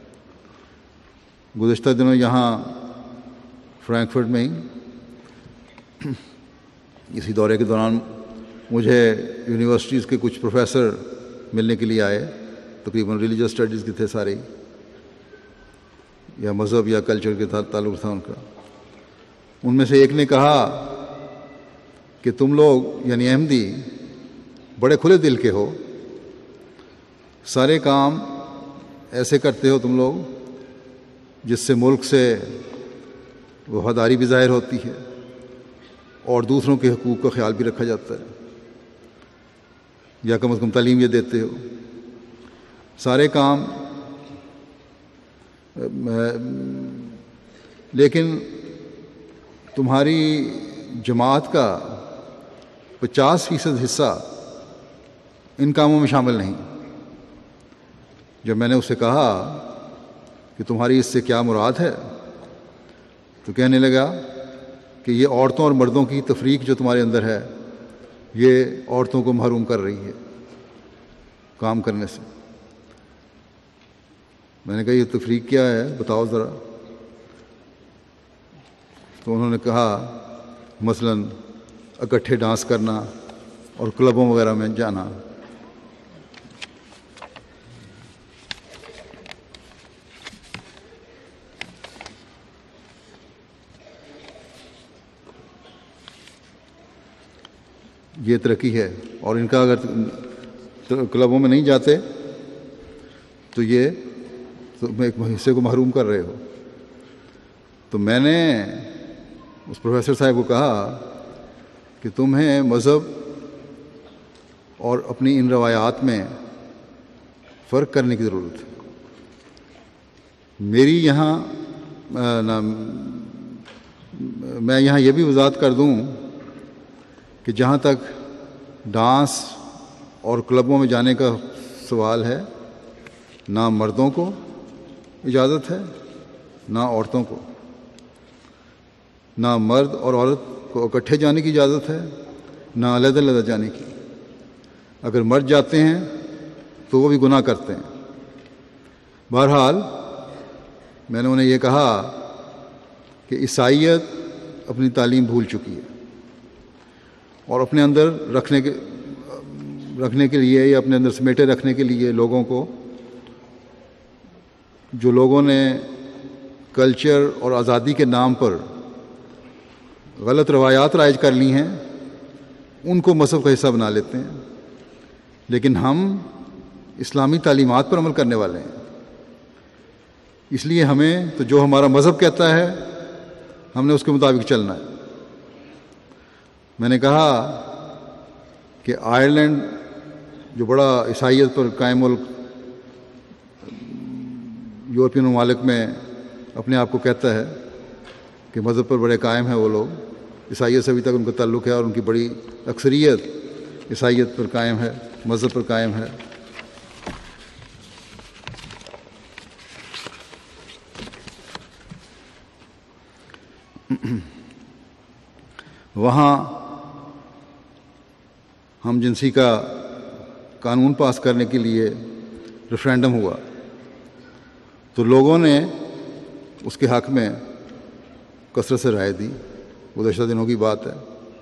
گزشتہ دنوں یہاں فرینکفرٹ میں ہی اسی دورے کے دوران مجھے یونیورسٹیز کے کچھ پروفیسر ملنے کے لیے آئے، تقریباً ریلیجس اسٹڈیز کے تھے سارے، یا مذہب یا کلچر کے تعلق تھا ان کا۔ ان میں سے ایک نے کہا کہ تم لوگ یعنی احمدی بڑے کھلے دل کے ہو، سارے کام ایسے کرتے ہو تم لوگ جس سے ملک سے وفاداری بھی ظاہر ہوتی ہے اور دوسروں کے حقوق کا خیال بھی رکھا جاتا ہے، یا کم از کم تعلیم یہ دیتے ہو۔ سارے کام لیکن تمہاری جماعت کا 50% حصہ ان کاموں میں شامل نہیں۔ جب میں نے اسے کہا کہ تمہاری اس سے کیا مراد ہے، تو کہنے لگا کہ یہ عورتوں اور مردوں کی تفریق جو تمہارے اندر ہے، یہ عورتوں کو محروم کر رہی ہے کام کرنے سے۔ میں نے کہا یہ تفریق کیا ہے، بتاؤ ذرا۔ تو انہوں نے کہا مثلاً اکٹھے ڈانس کرنا اور کلبوں وغیرہ میں جانا۔ یہ ترقی ہے، اور ان کا اگر کلبوں میں نہیں جاتے تو یہ تم ایک حصے کو محروم کر رہے ہو۔ تو میں نے اس پروفیسر صاحب کو کہا کہ تمہیں مذہب اور اپنی ان روایات میں فرق کرنے کی ضرورت ہے۔ میری یہاں میں یہاں یہ بھی وضاحت کر دوں کہ جہاں تک ڈانس اور کلبوں میں جانے کا سوال ہے، نہ مردوں کو اجازت ہے نہ عورتوں کو، نہ مرد اور عورت کو اکٹھے جانے کی اجازت ہے نہ علیحدہ علیحدہ جانے کی۔ اگر مرد جاتے ہیں تو وہ بھی گناہ کرتے ہیں۔ بہرحال میں نے انہیں یہ کہا کہ عیسائیت اپنی تعلیم بھول چکی ہے، اور اپنے اندر رکھنے کے لیے یا اپنے اندر سمیٹے رکھنے کے لیے لوگوں کو، جو لوگوں نے کلچر اور آزادی کے نام پر غلط روایات رائج کر لی ہیں، ان کو مذہب کا حصہ بنا لیتے ہیں۔ لیکن ہم اسلامی تعلیمات پر عمل کرنے والے ہیں، اس لیے ہمیں تو جو ہمارا مذہب کہتا ہے ہم نے اس کے مطابق چلنا ہے۔ میں نے کہا کہ آئرلینڈ جو بڑا عیسائیت پر قائم ملک یورپین ممالک میں اپنے آپ کو کہتا ہے کہ مذہب پر بڑے قائم ہیں، وہ لوگ عیسائیت سے ابھی تک ان کا تعلق ہے، اور ان کی بڑی اکثریت عیسائیت پر قائم ہے، مذہب پر قائم ہے۔ وہاں ہم جنسی کا قانون پاس کرنے کے لیے ریفرینڈم ہوا تو لوگوں نے اس کے حق میں کثرت سے رائے دی۔ گزشتہ دنوں کی بات ہے۔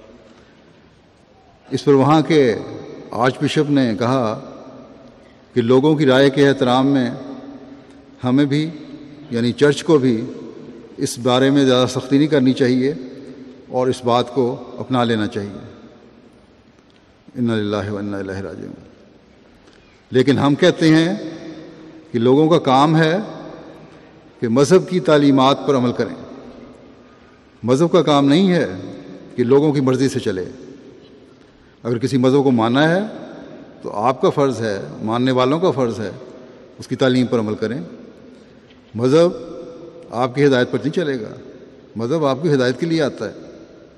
اس پر وہاں کے آرچ بشپ نے کہا کہ لوگوں کی رائے کے احترام میں ہمیں بھی یعنی چرچ کو بھی اس بارے میں زیادہ سختی نہیں کرنی چاہیے اور اس بات کو اپنا لینا چاہیے۔ انا للہ و انا الیہ راجعون۔ لیکن ہم کہتے ہیں کہ لوگوں کا کام ہے کہ مذہب کی تعلیمات پر عمل کریں۔ مذہب کا کام نہیں ہے کہ لوگوں کی مرضی سے چلے۔ اگر کسی مذہب کو ماننا ہے تو آپ کا فرض ہے، ماننے والوں کا فرض ہے اس کی تعلیم پر عمل کریں۔ مذہب آپ کی ہدایت پر نہیں چلے گا، مذہب آپ کی ہدایت کے لیے آتا ہے۔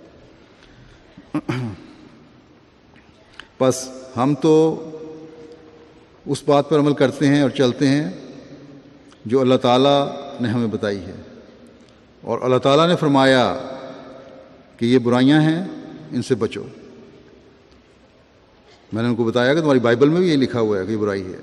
بس ہم تو اس بات پر عمل کرتے ہیں اور چلتے ہیں جو اللہ تعالیٰ نے ہمیں بتائی ہے، اور اللہ تعالیٰ نے فرمایا کہ یہ برائیاں ہیں، ان سے بچو۔ میں نے ان کو بتایا کہ تمہاری بائبل میں بھی یہ لکھا ہوا ہے کہ یہ برائی ہے۔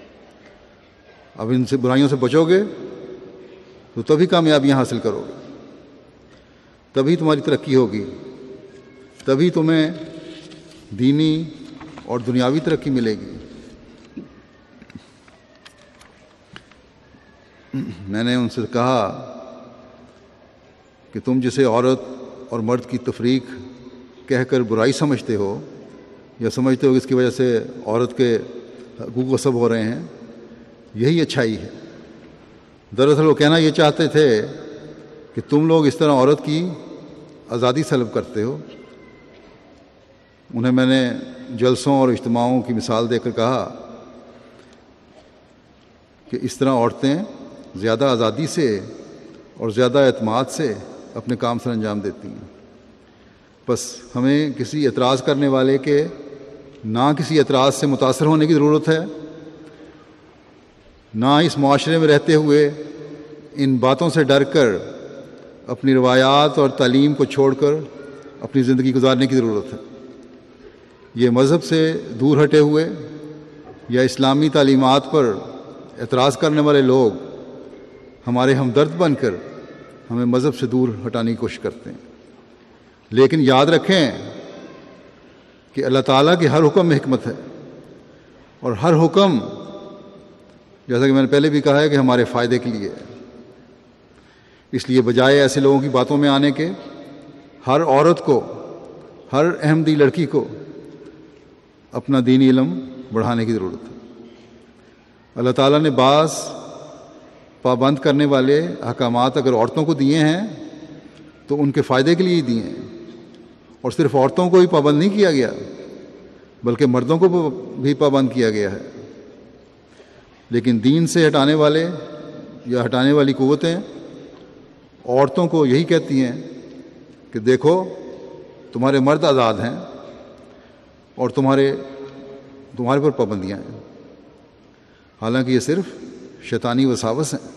اب ان سے برائیوں سے بچو گے تو تبھی کامیابیاں حاصل کرو گے، تبھی تمہاری ترقی ہوگی، تبھی تمہیں دینی اور دنیاوی ترقی ملے گی۔ میں نے ان سے کہا کہ تم جسے عورت اور مرد کی تفریق کہہ کر برائی سمجھتے ہو یا سمجھتے ہو کہ اس کی وجہ سے عورت کے حقوق غصب ہو رہے ہیں، یہی اچھائی ہے۔ دراصل وہ کہنا یہ چاہتے تھے کہ تم لوگ اس طرح عورت کی آزادی سلب کرتے ہو۔ انہیں میں نے جلسوں اور اجتماعوں کی مثال دے کر کہا کہ اس طرح عورتیں زیادہ آزادی سے اور زیادہ اعتماد سے اپنے کام سر انجام دیتی ہیں۔ بس ہمیں کسی اعتراض کرنے والے کے نہ کسی اعتراض سے متاثر ہونے کی ضرورت ہے، نہ اس معاشرے میں رہتے ہوئے ان باتوں سے ڈر کر اپنی روایات اور تعلیم کو چھوڑ کر اپنی زندگی گزارنے کی ضرورت ہے۔ یہ مذہب سے دور ہٹے ہوئے یا اسلامی تعلیمات پر اعتراض کرنے والے لوگ ہمارے ہمدرد بن کر ہمیں مذہب سے دور ہٹانے کی کوشش کرتے ہیں۔ لیکن یاد رکھیں کہ اللہ تعالیٰ کے ہر حکم میں حکمت ہے، اور ہر حکم، جیسا کہ میں نے پہلے بھی کہا ہے، کہ ہمارے فائدے کے لیے ہے۔ اس لیے بجائے ایسے لوگوں کی باتوں میں آنے کے، ہر عورت کو، ہر احمدی لڑکی کو اپنا دینی علم بڑھانے کی ضرورت ہے۔ اللہ تعالیٰ نے بعض پابند کرنے والے احکامات اگر عورتوں کو دیے ہیں تو ان کے فائدے کے لیے ہی دیے ہیں، اور صرف عورتوں کو ہی پابند نہیں کیا گیا بلکہ مردوں کو بھی پابند کیا گیا ہے۔ لیکن دین سے ہٹانے والے یا ہٹانے والی قوتیں عورتوں کو یہی کہتی ہیں کہ دیکھو تمہارے مرد آزاد ہیں اور تمہارے پر پابندیاں ہیں، حالانکہ یہ صرف شیطانی وساوس ہیں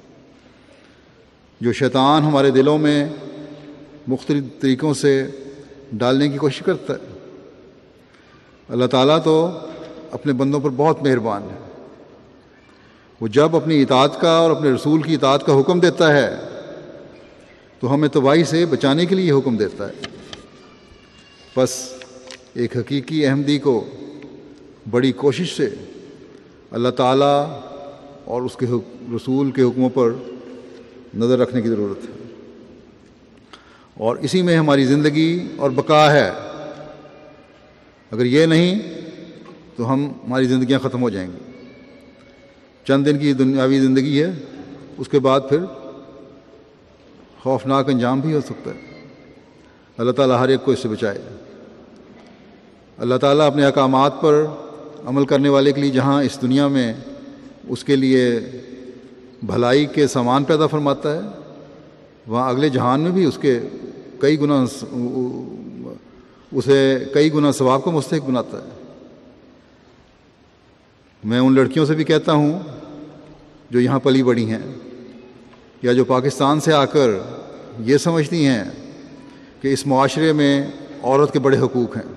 جو شیطان ہمارے دلوں میں مختلف طریقوں سے ڈالنے کی کوشش کرتا ہے۔ اللہ تعالیٰ تو اپنے بندوں پر بہت مہربان ہے۔ وہ جب اپنی اطاعت کا اور اپنے رسول کی اطاعت کا حکم دیتا ہے تو ہمیں تباہی سے بچانے کے لیے حکم دیتا ہے۔ بس ایک حقیقی احمدی کو بڑی کوشش سے اللہ تعالیٰ اور اس کے رسول کے حکموں پر نظر رکھنے کی ضرورت ہے، اور اسی میں ہماری زندگی اور بقا ہے۔ اگر یہ نہیں تو ہماری زندگیاں ختم ہو جائیں گی۔ چند دن کی دنیاوی زندگی ہے، اس کے بعد پھر خوفناک انجام بھی ہو سکتا ہے۔ اللہ تعالیٰ ہر ایک کو اس سے بچائے۔ اللہ تعالیٰ اپنے احکامات پر عمل کرنے والے کے لیے جہاں اس دنیا میں اس کے لیے بھلائی کے سامان پیدا فرماتا ہے، وہاں اگلے جہان میں بھی اسے کئی گنا ثواب کا مستحق بناتا ہے۔ میں ان لڑکیوں سے بھی کہتا ہوں جو یہاں پلی بڑی ہیں یا جو پاکستان سے آ کر یہ سمجھتی ہیں کہ اس معاشرے میں عورت کے بڑے حقوق ہیں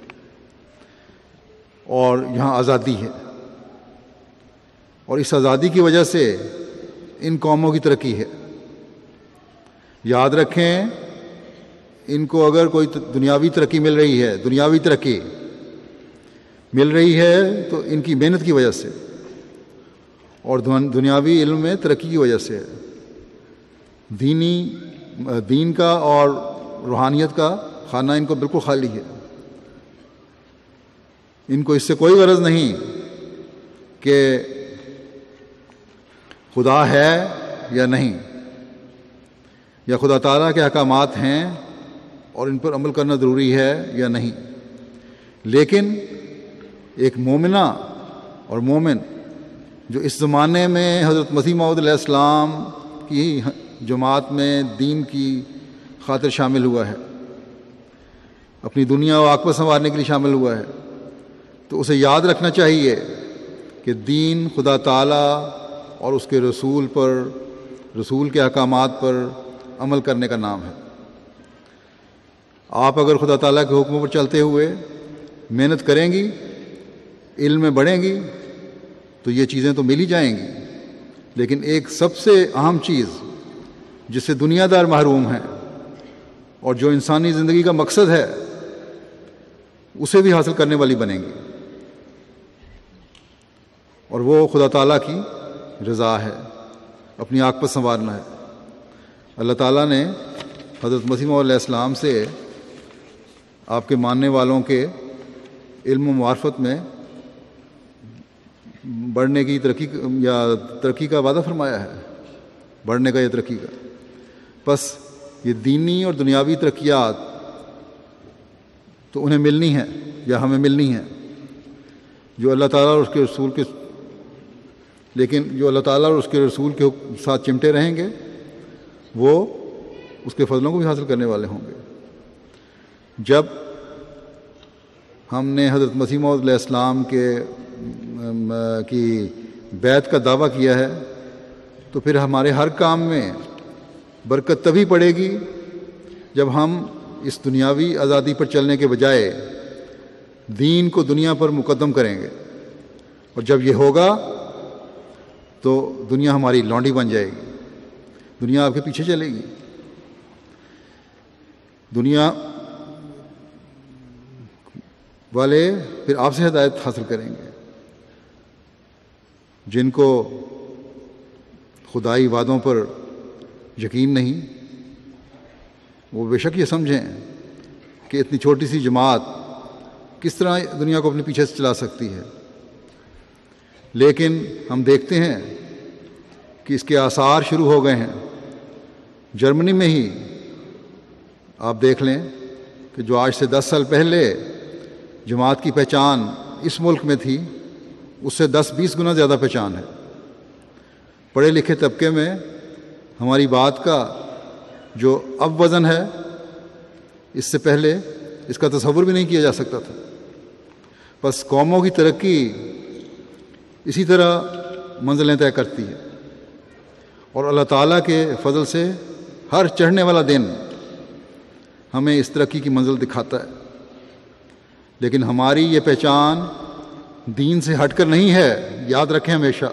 اور یہاں آزادی ہے، اور اس آزادی کی وجہ سے ان قوموں کی ترقی ہے۔ یاد رکھیں، ان کو اگر کوئی دنیاوی ترقی مل رہی ہے، دنیاوی ترقی مل رہی ہے تو ان کی محنت کی وجہ سے، اور دنیاوی علم میں ترقی کی وجہ سے ہے۔ دین کا اور روحانیت کا خانہ ان کو بالکل خالی ہے۔ ان کو اس سے کوئی غرض نہیں کہ خدا ہے یا نہیں، یا خدا تعالیٰ کے احکامات ہیں اور ان پر عمل کرنا ضروری ہے یا نہیں۔ لیکن ایک مومنہ اور مومن جو اس زمانے میں حضرت مسیح موعود علیہ السلام کی جماعت میں دین کی خاطر شامل ہوا ہے، اپنی دنیا و عاقبت سنوارنے کے لیے شامل ہوا ہے، تو اسے یاد رکھنا چاہیے کہ دین خدا تعالیٰ اور اس کے رسول کے احکامات پر عمل کرنے کا نام ہے۔ آپ اگر خدا تعالیٰ کے حکموں پر چلتے ہوئے محنت کریں گی، علم میں بڑھیں گی، تو یہ چیزیں تو مل ہی جائیں گی، لیکن ایک سب سے اہم چیز جس سے دنیا دار محروم ہیں اور جو انسانی زندگی کا مقصد ہے، اسے بھی حاصل کرنے والی بنیں گی، اور وہ خدا تعالیٰ کی رضا ہے، اپنی آنکھ پر سنوارنا ہے۔ اللہ تعالیٰ نے حضرت مسیح موعود علیہ السلام سے آپ کے ماننے والوں کے علم و معرفت میں بڑھنے کی ترقی کا وعدہ فرمایا ہے، بڑھنے کا یا ترقی کا۔ بس یہ دینی اور دنیاوی ترقیات تو انہیں ملنی ہے یا ہمیں ملنی ہے، جو اللہ تعالیٰ اور اس کے رسول کے، لیکن جو اللہ تعالیٰ اور اس کے رسول کے ساتھ چمٹے رہیں گے وہ اس کے فضلوں کو بھی حاصل کرنے والے ہوں گے۔ جب ہم نے حضرت مسیح موعود علیہ السلام کی بیعت کا دعویٰ کیا ہے تو پھر ہمارے ہر کام میں برکت تبھی پڑے گی جب ہم اس دنیاوی آزادی پر چلنے کے بجائے دین کو دنیا پر مقدم کریں گے، اور جب یہ ہوگا تو دنیا ہماری لونڈی بن جائے گی، دنیا آپ کے پیچھے چلے گی۔ دنیا والے پھر آپ سے ہدایت حاصل کریں گے، جن کو خدائی وعدوں پر یقین نہیں، وہ بے شک یہ سمجھیں کہ اتنی چھوٹی سی جماعت کس طرح دنیا کو اپنے پیچھے سے چلا سکتی ہے۔ لیکن ہم دیکھتے ہیں کہ اس کے آثار شروع ہو گئے ہیں۔ جرمنی میں ہی آپ دیکھ لیں کہ جو آج سے 10 سال پہلے جماعت کی پہچان اس ملک میں تھی، اس سے 10-20 گنا زیادہ پہچان ہے۔ پڑھے لکھے طبقے میں ہماری بات کا جو اب وزن ہے، اس سے پہلے اس کا تصور بھی نہیں کیا جا سکتا تھا۔ بس قوموں کی ترقی اسی طرح منزلیں طے کرتی ہے، اور اللہ تعالیٰ کے فضل سے ہر چڑھنے والا دن ہمیں اس ترقی کی منزل دکھاتا ہے۔ لیکن ہماری یہ پہچان دین سے ہٹ کر نہیں ہے، یاد رکھیں ہمیشہ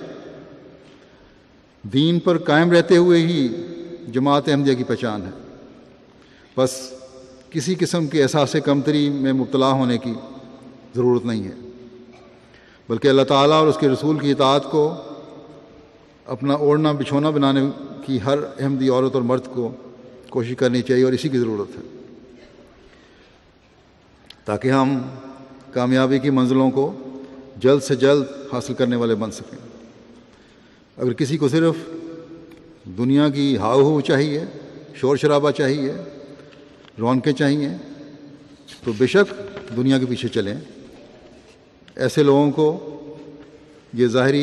دین پر قائم رہتے ہوئے ہی جماعت احمدیہ کی پہچان ہے۔ بس کسی قسم کے احساس کمتری میں مبتلا ہونے کی ضرورت نہیں ہے، بلکہ اللہ تعالیٰ اور اس کے رسول کی اطاعت کو اپنا اوڑھنا بچھونا بنانے کی ہر احمدی عورت اور مرد کو کوشش کرنی چاہیے، اور اسی کی ضرورت ہے، تاکہ ہم کامیابی کی منزلوں کو جلد سے جلد حاصل کرنے والے بن سکیں۔ اگر کسی کو صرف دنیا کی ہاؤ ہو چاہیے، شور شرابہ چاہیے، رونقیں چاہیے، تو بے شک دنیا کے پیچھے چلیں۔ ایسے لوگوں کو یہ ظاہری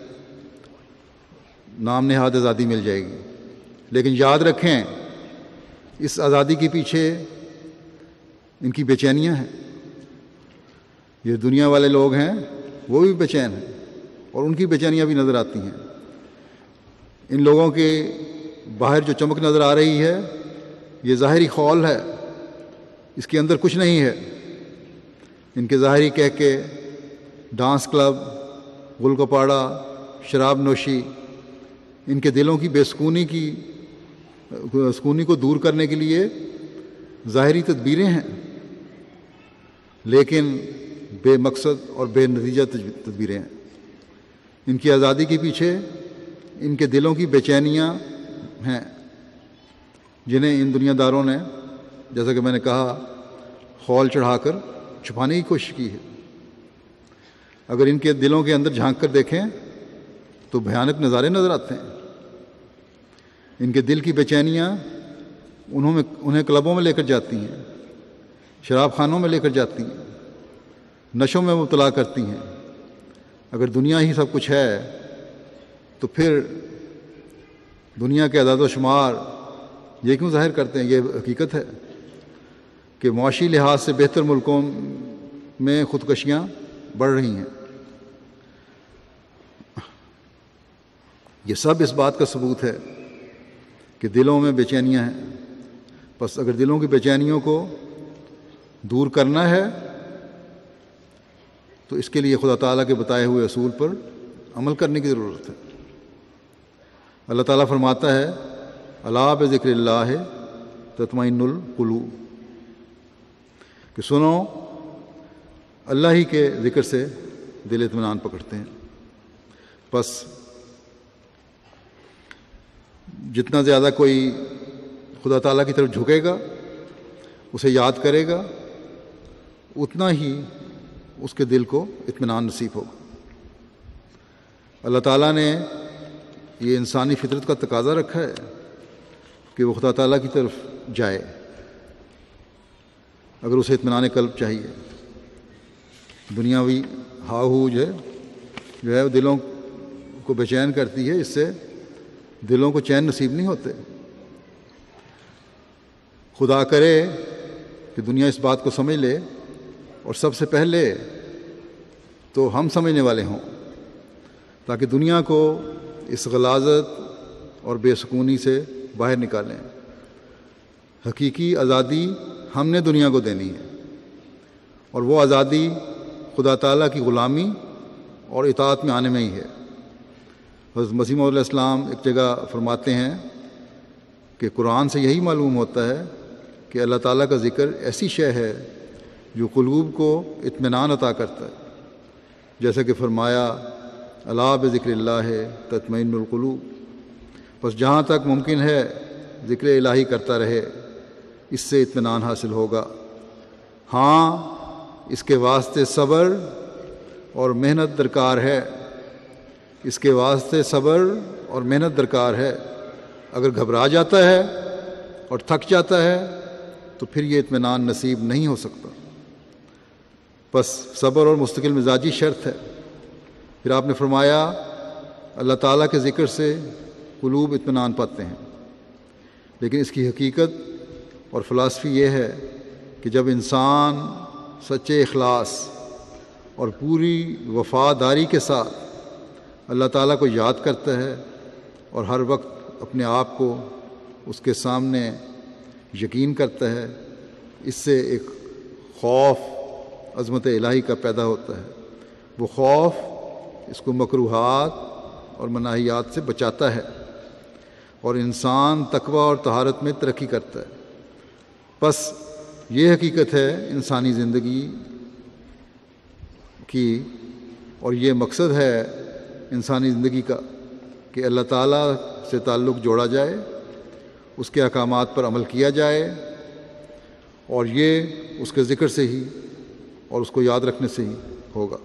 نام نہاد آزادی مل جائے گی، لیکن یاد رکھیں اس آزادی کے پیچھے ان کی بے چینیاں ہیں۔ یہ دنیا والے لوگ ہیں، وہ بھی بے چین ہیں، اور ان کی بے چینیاں بھی نظر آتی ہیں۔ ان لوگوں کے باہر جو چمک نظر آ رہی ہے یہ ظاہری خول ہے، اس کے اندر کچھ نہیں ہے۔ ان کے ظاہری کہہ کے ڈانس کلب، گل گپاڑا، شراب نوشی ان کے دلوں کی بے سکونی کو دور کرنے کے لیے ظاہری تدبیریں ہیں، لیکن بے مقصد اور بے نتیجہ تدبیریں ہیں۔ ان کی آزادی کے پیچھے ان کے دلوں کی بے چینیاں ہیں، جنہیں ان دنیا داروں نے، جیسا کہ میں نے کہا، خول چڑھا کر چھپانے کی کوشش کی ہے۔ اگر ان کے دلوں کے اندر جھانک کر دیکھیں تو بھیانک نظارے نظر آتے ہیں۔ ان کے دل کی بے چینیاں انہیں کلبوں میں لے کر جاتی ہیں، شراب خانوں میں لے کر جاتی ہیں، نشوں میں مبتلا کرتی ہیں۔ اگر دنیا ہی سب کچھ ہے تو پھر دنیا کے اعداد و شمار یہ کیوں ظاہر کرتے ہیں؟ یہ حقیقت ہے کہ معاشی لحاظ سے بہتر ملکوں میں خودکشیاں بڑھ رہی ہیں۔ یہ سب اس بات کا ثبوت ہے کہ دلوں میں بے چینیاں ہیں۔ بس اگر دلوں کی بے چینیوں کو دور کرنا ہے تو اس کے لیے خدا تعالیٰ کے بتائے ہوئے اصول پر عمل کرنے کی ضرورت ہے۔ اللہ تعالیٰ فرماتا ہے الا بذکر اللہ تطمئن القلوب، کہ سنو اللہ ہی کے ذکر سے دل اطمینان پکڑتے ہیں۔ بس جتنا زیادہ کوئی خدا تعالیٰ کی طرف جھکے گا، اسے یاد کرے گا، اتنا ہی اس کے دل کو اطمینان نصیب ہوگا۔ اللہ تعالیٰ نے یہ انسانی فطرت کا تقاضا رکھا ہے کہ وہ خدا تعالیٰ کی طرف جائے اگر اسے اطمینان قلب چاہیے۔ دنیاوی ہاہو جو ہے وہ دلوں کو بے چین کرتی ہے، اس سے دلوں کو چین نصیب نہیں ہوتے۔ خدا کرے کہ دنیا اس بات کو سمجھ لے، اور سب سے پہلے تو ہم سمجھنے والے ہوں، تاکہ دنیا کو اس غلاظت اور بے سکونی سے باہر نکالیں۔ حقیقی آزادی ہم نے دنیا کو دینی ہے، اور وہ آزادی خدا تعالیٰ کی غلامی اور اطاعت میں آنے میں ہی ہے۔ حضرت مسیح موعود علیہ السلام ایک جگہ فرماتے ہیں کہ قرآن سے یہی معلوم ہوتا ہے کہ اللہ تعالیٰ کا ذکر ایسی شے ہے جو قلوب کو اطمینان عطا کرتا ہے، جیسا کہ فرمایا الا بذکر اللہ تطمئن القلوب۔ بس جہاں تک ممکن ہے ذکر الہی کرتا رہے، اس سے اطمینان حاصل ہوگا۔ ہاں، اس کے واسطے صبر اور محنت درکار ہے، اس کے واسطے صبر اور محنت درکار ہے۔ اگر گھبرا جاتا ہے اور تھک جاتا ہے تو پھر یہ اطمینان نصیب نہیں ہو سکتا۔ بس صبر اور مستقل مزاجی شرط ہے۔ پھر آپ نے فرمایا اللہ تعالیٰ کے ذکر سے قلوب اطمینان پاتے ہیں، لیکن اس کی حقیقت اور فلسفی یہ ہے کہ جب انسان سچے اخلاص اور پوری وفاداری کے ساتھ اللہ تعالیٰ کو یاد کرتا ہے اور ہر وقت اپنے آپ کو اس کے سامنے یقین کرتا ہے، اس سے ایک خوف عظمت الہی کا پیدا ہوتا ہے۔ وہ خوف اس کو مکروہات اور مناہیات سے بچاتا ہے، اور انسان تقوی اور طہارت میں ترقی کرتا ہے۔ بس یہ حقیقت ہے انسانی زندگی کی، اور یہ مقصد ہے انسانی زندگی کا کہ اللہ تعالیٰ سے تعلق جوڑا جائے، اس کے احکامات پر عمل کیا جائے، اور یہ اس کے ذکر سے ہی اور اس کو یاد رکھنے سے ہی ہوگا۔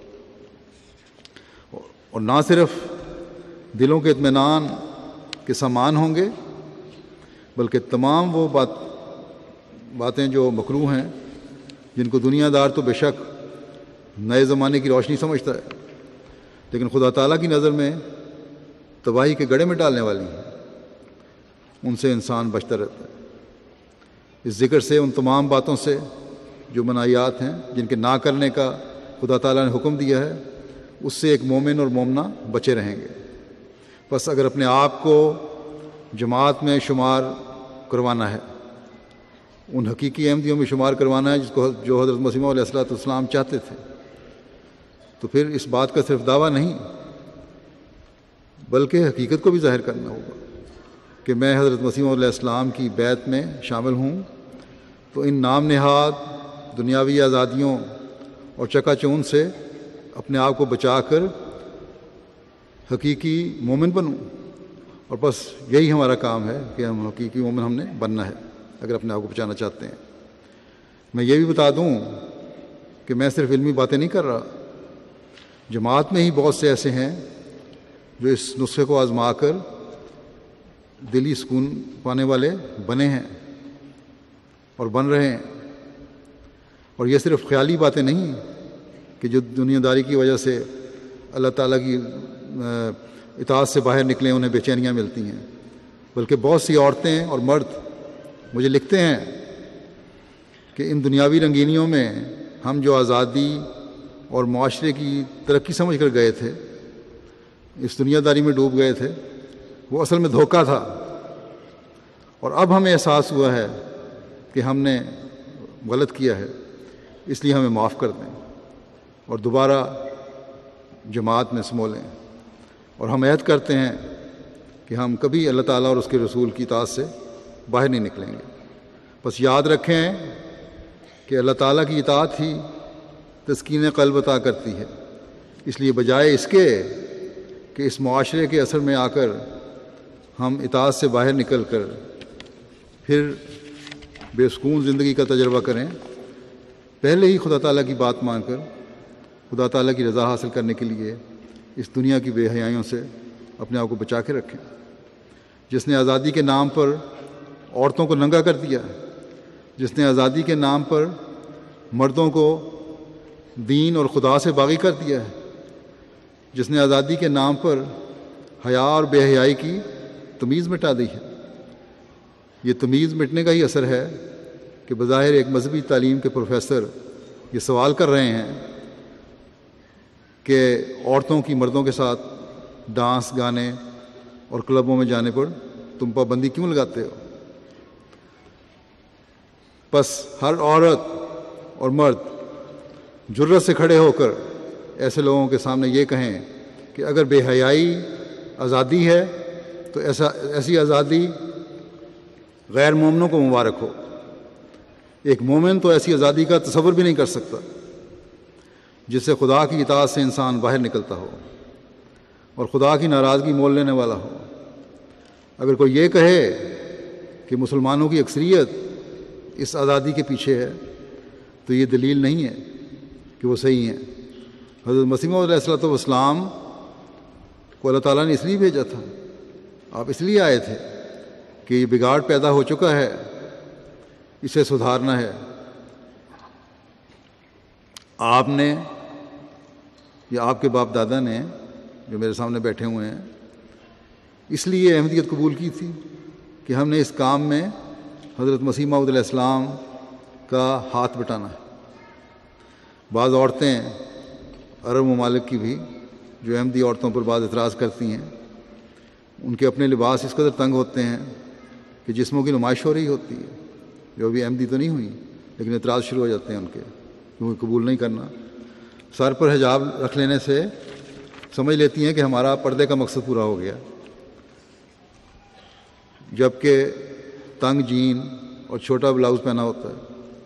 اور نہ صرف دلوں کے اطمینان کے سامان ہوں گے، بلکہ تمام وہ باتیں جو مکروہ ہیں، جن کو دنیا دار تو بے شک نئے زمانے کی روشنی سمجھتا ہے، لیکن خدا تعالیٰ کی نظر میں تباہی کے گڑھے میں ڈالنے والی ہیں، ان سے انسان بچتا رہتا ہے۔ اس ذکر سے، ان تمام باتوں سے جو مناہیات ہیں، جن کے نہ کرنے کا خدا تعالیٰ نے حکم دیا ہے، اس سے ایک مومن اور مومنہ بچے رہیں گے۔ بس اگر اپنے آپ کو جماعت میں شمار کروانا ہے، ان حقیقی احمدیوں میں شمار کروانا ہے جو حضرت مسیح موعود علیہ السلام چاہتے تھے، تو پھر اس بات کا صرف دعویٰ نہیں بلکہ حقیقت کو بھی ظاہر کرنا ہوگا کہ میں حضرت مسیح موعود علیہ السلام کی بیعت میں شامل ہوں، تو ان نام نہاد دنیاوی آزادیوں اور چکا چون سے اپنے آپ کو بچا کر حقیقی مومن بنوں۔ اور بس یہی ہمارا کام ہے کہ ہم حقیقی مومن ہم نے بننا ہے اگر اپنے آپ کو بچانا چاہتے ہیں۔ میں یہ بھی بتا دوں کہ میں صرف علمی باتیں نہیں کر رہا، جماعت میں ہی بہت سے ایسے ہیں جو اس نسخے کو آزما کر دلی سکون پانے والے بنے ہیں اور بن رہے ہیں۔ اور یہ صرف خیالی باتیں نہیں کہ جو دنیا داری کی وجہ سے اللہ تعالیٰ کی اطاعت سے باہر نکلے انہیں بے چینیاں ملتی ہیں، بلکہ بہت سی عورتیں اور مرد مجھے لکھتے ہیں کہ ان دنیاوی رنگینیوں میں ہم جو آزادی اور معاشرے کی ترقی سمجھ کر گئے تھے، اس دنیا داری میں ڈوب گئے تھے، وہ اصل میں دھوکہ تھا، اور اب ہمیں احساس ہوا ہے کہ ہم نے غلط کیا ہے، اس لیے ہمیں معاف کر دیں اور دوبارہ جماعت میں سمو لیں۔ اور ہم عہد کرتے ہیں کہ ہم کبھی اللہ تعالیٰ اور اس کے رسول کی اطاعت سے باہر نہیں نکلیں گے۔ بس یاد رکھیں کہ اللہ تعالیٰ کی اطاعت ہی تسکین قلب عطا کرتی ہے۔ اس لیے بجائے اس کے کہ اس معاشرے کے اثر میں آ کر ہم اطاعت سے باہر نکل کر پھر بے سکون زندگی کا تجربہ کریں، پہلے ہی خدا تعالیٰ کی بات مان کر خدا تعالیٰ کی رضا حاصل کرنے کے لیے اس دنیا کی بے حیائیوں سے اپنے آپ کو بچا کے رکھیں۔ جس نے آزادی کے نام پر عورتوں کو ننگا کر دیا، جس نے آزادی کے نام پر مردوں کو دین اور خدا سے باغی کر دیا ہے، جس نے آزادی کے نام پر حیا اور بے حیائی کی تمیز مٹا دی ہے، یہ تمیز مٹنے کا ہی اثر ہے کہ بظاہر ایک مذہبی تعلیم کے پروفیسر یہ سوال کر رہے ہیں کہ عورتوں کی مردوں کے ساتھ ڈانس، گانے اور کلبوں میں جانے پر تم پابندی کیوں لگاتے ہو؟ بس ہر عورت اور مرد جرأت سے کھڑے ہو کر ایسے لوگوں کے سامنے یہ کہیں کہ اگر بے حیائی آزادی ہے تو ایسی آزادی غیر مومنوں کو مبارک ہو۔ ایک مومن تو ایسی آزادی کا تصور بھی نہیں کر سکتا جس سے خدا کی اطاعت سے انسان باہر نکلتا ہو اور خدا کی ناراضگی مول لینے والا ہو۔ اگر کوئی یہ کہے کہ مسلمانوں کی اکثریت اس آزادی کے پیچھے ہے تو یہ دلیل نہیں ہے کہ وہ صحیح ہیں۔ حضرت مسیح موعود علیہ الصلوۃ والسلام کو اللہ تعالیٰ نے اس لیے بھیجا تھا، آپ اس لیے آئے تھے کہ یہ بگاڑ پیدا ہو چکا ہے، اسے سدھارنا ہے۔ آپ نے یا آپ کے باپ دادا نے جو میرے سامنے بیٹھے ہوئے ہیں اس لیے احمدیت قبول کی تھی کہ ہم نے اس کام میں حضرت مسیح موعود علیہ السلام کا ہاتھ بٹانا ہے۔ بعض عورتیں عرب ممالک کی بھی جو احمدی عورتوں پر بعض اعتراض کرتی ہیں، ان کے اپنے لباس اس قدر تنگ ہوتے ہیں کہ جسموں کی نمائش ہو رہی ہوتی ہے، جو ابھی احمدی تو نہیں ہوئی لیکن اعتراض شروع ہو جاتے ہیں ان کے، کیونکہ قبول نہیں کرنا۔ سر پر حجاب رکھ لینے سے سمجھ لیتی ہیں کہ ہمارا پردے کا مقصد پورا ہو گیا، جبکہ تنگ جین اور چھوٹا بلاؤز پہنا ہوتا ہے۔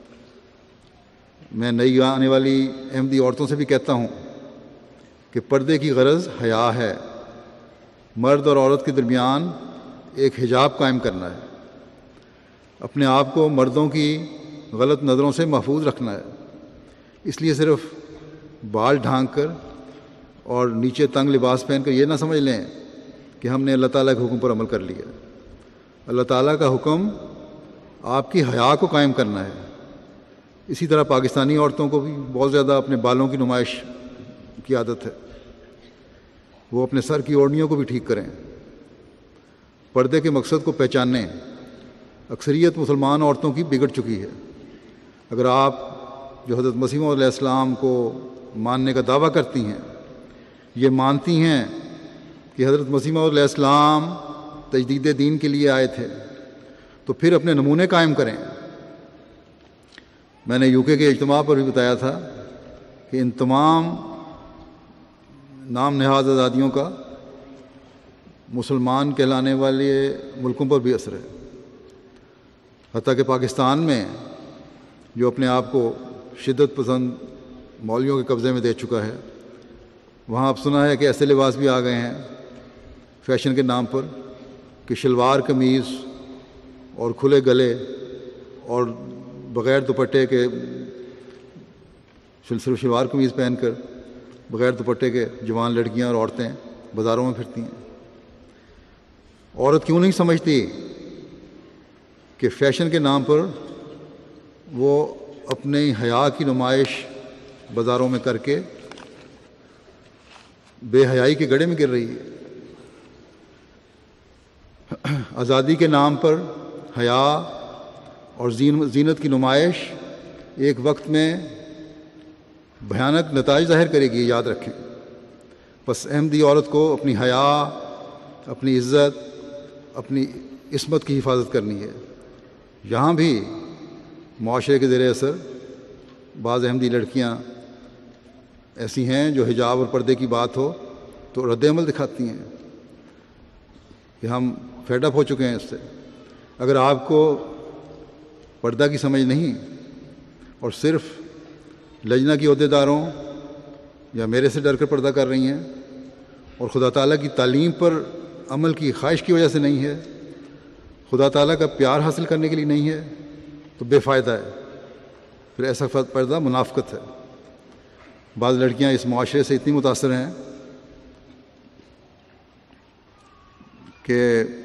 میں نئی آنے والی احمدی عورتوں سے بھی کہتا ہوں کہ پردے کی غرض حیا ہے، مرد اور عورت کے درمیان ایک حجاب قائم کرنا ہے، اپنے آپ کو مردوں کی غلط نظروں سے محفوظ رکھنا ہے۔ اس لیے صرف بال ڈھانک کر اور نیچے تنگ لباس پہن کر یہ نہ سمجھ لیں کہ ہم نے اللہ تعالیٰ کے حکم پر عمل کر لیا۔ اللہ تعالیٰ کا حکم آپ کی حیا کو قائم کرنا ہے۔ اسی طرح پاکستانی عورتوں کو بھی بہت زیادہ اپنے بالوں کی نمائش کی عادت ہے، وہ اپنے سر کی اوڑھنیوں کو بھی ٹھیک کریں، پردے کے مقصد کو پہچانیں۔ اکثریت مسلمان عورتوں کی بگڑ چکی ہے۔ اگر آپ جو حضرت مسیح موعود علیہ السلام کو ماننے کا دعویٰ کرتی ہیں، یہ مانتی ہیں کہ حضرت مسیح موعود علیہ السلام تجدید دین کے لیے آئے تھے، تو پھر اپنے نمونے قائم کریں۔ میں نے UK کے اجتماع پر بھی بتایا تھا کہ ان تمام نام نہاد آزادیوں کا مسلمان کہلانے والے ملکوں پر بھی اثر ہے، حتیٰ کہ پاکستان میں جو اپنے آپ کو شدت پسند مولویوں کے قبضے میں دے چکا ہے، وہاں اب سنا ہے کہ ایسے لباس بھی آ گئے ہیں فیشن کے نام پر کہ شلوار قمیض اور کھلے گلے اور بغیر دوپٹے کے، صرف شلوار قمیض پہن کر بغیر دوپٹے کے جوان لڑکیاں اور عورتیں بازاروں میں پھرتی ہیں۔ عورت کیوں نہیں سمجھتی کہ فیشن کے نام پر وہ اپنی حیا کی نمائش بازاروں میں کر کے بے حیائی کے گڑھے میں گر رہی ہے؟ آزادی کے نام پر حیا اور زینت کی نمائش ایک وقت میں بھیانک نتائج ظاہر کرے گی، یاد رکھیں۔ بس احمدی عورت کو اپنی حیا، اپنی عزت، اپنی عصمت کی حفاظت کرنی ہے۔ یہاں بھی معاشرے کے زیر اثر بعض احمدی لڑکیاں ایسی ہیں جو حجاب اور پردے کی بات ہو تو رد عمل دکھاتی ہیں کہ ہم فیڈ اپ ہو چکے ہیں اس سے۔ اگر آپ کو پردہ کی سمجھ نہیں اور صرف لجنہ کی عہدیداروں یا میرے سے ڈر کر پردہ کر رہی ہیں اور خدا تعالیٰ کی تعلیم پر عمل کی خواہش کی وجہ سے نہیں ہے، خدا تعالیٰ کا پیار حاصل کرنے کے لیے نہیں ہے، تو بے فائدہ ہے، پھر ایسا پردہ منافقت ہے۔ بعض لڑکیاں اس معاشرے سے اتنی متاثر ہیں کہ